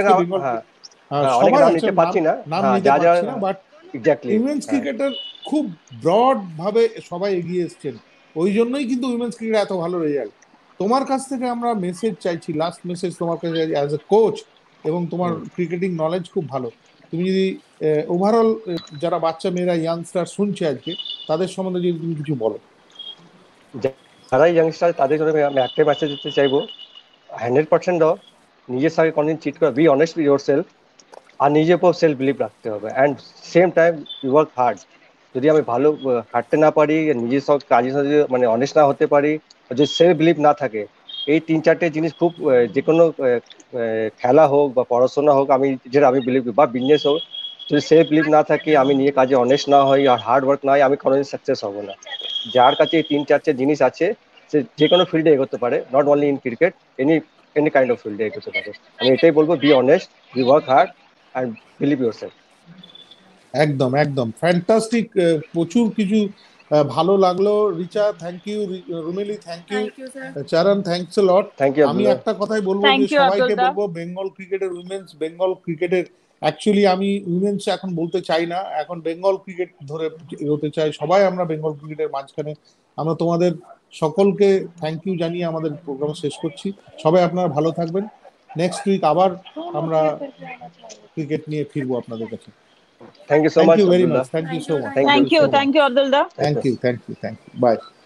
সবাই আছেন, নাম নিতে পারছি না, বাট উইমেন্স ক্রিকেটের খুব ব্রড ভাবে সবাই এগিয়ে এসছেন। ওই জন্যই কিন্তু উইমেন্স ক্রিকেট এত ভালো রেজাল্ট। তোমার কাছ থেকে আমরা মেসেজ চাইছি, লাস্ট মেসেজ তোমার কাছে অ্যাজ এ কোচ, এবং তোমার ক্রিকেটিং নলেজ খুব ভালো। তুমি যদি ওভারঅল যারা বাচ্চা মেয়েরা ইয়াংস্টার শুনছে আজকে, তাদের সম্বন্ধে যদি তুমি কিছু বলো। যারা ইয়াংস্টার তাদের জন্য আমি একটাই মেসেজ দিতে চাইবো, হান্ড্রেড পার্সেন্ট দাও, নিজের সঙ্গে কোনদিন চিট করো, be honest with yourself, আর নিজের উপর সেলফ বিলিভ রাখতে হবে, and same time you work hard. যদি আমি ভালো হাঁটতে না পারি, নিজের সব কাজের সাথে মানে অনেস্ট না হতে পারি, যদি সেলফ বিলিভ না থাকে, এই তিন চারটে জিনিস খুব, যে কোনো খেলা হোক বা পড়াশোনা হোক, আমি যেটা আমি বিলিভ বা বিজনেস হোক, যদি সেলফ বিলিভ না থাকে, আমি নিজের কাজে অনেস্ট না হই আর হার্ড ওয়ার্ক না হয়, আমি কোনোদিন সাকসেস হবো না। যার কাছে এই তিন চারটে জিনিস আছে, সে যে কোনো ফিল্ডে এগোতে পারে, not only in cricket, any any kind of ফিল্ডে এগোতে পারে। আমি এটাই বলবো, be honest, be work hard and believe yourself. একদম একদম ফ্যান্টাস্টিক, প্রচুর কিছু ভালো লাগলো। Richa thank you, Rumeli thank you, Charan thanks a lot. আমি একটা কথাই বলবো, যে সবাইকে বলবো বেঙ্গল ক্রিকেটের উইমেন্স, বেঙ্গল ক্রিকেটের অ্যাকচুয়ালি আমি উইমেন্স এখন বলতে চাই না, এখন বেঙ্গল ক্রিকেট ধরে এগোতে চাই। সবাই আমরা বেঙ্গল ক্রিকেটের মাঝখানে, আমরা তোমাদের সকলকে থ্যাংক ইউ জানিয়ে আমাদের প্রোগ্রাম শেষ করছি। সবাই আপনারা ভালো থাকবেন। নেক্সট উইক আবার আমরা ক্রিকেট নিয়ে ফিরবো আপনাদের কাছে। Thank you so much, very much, thank you so much, thank you thank you Abdul da, thank you thank you thank you by.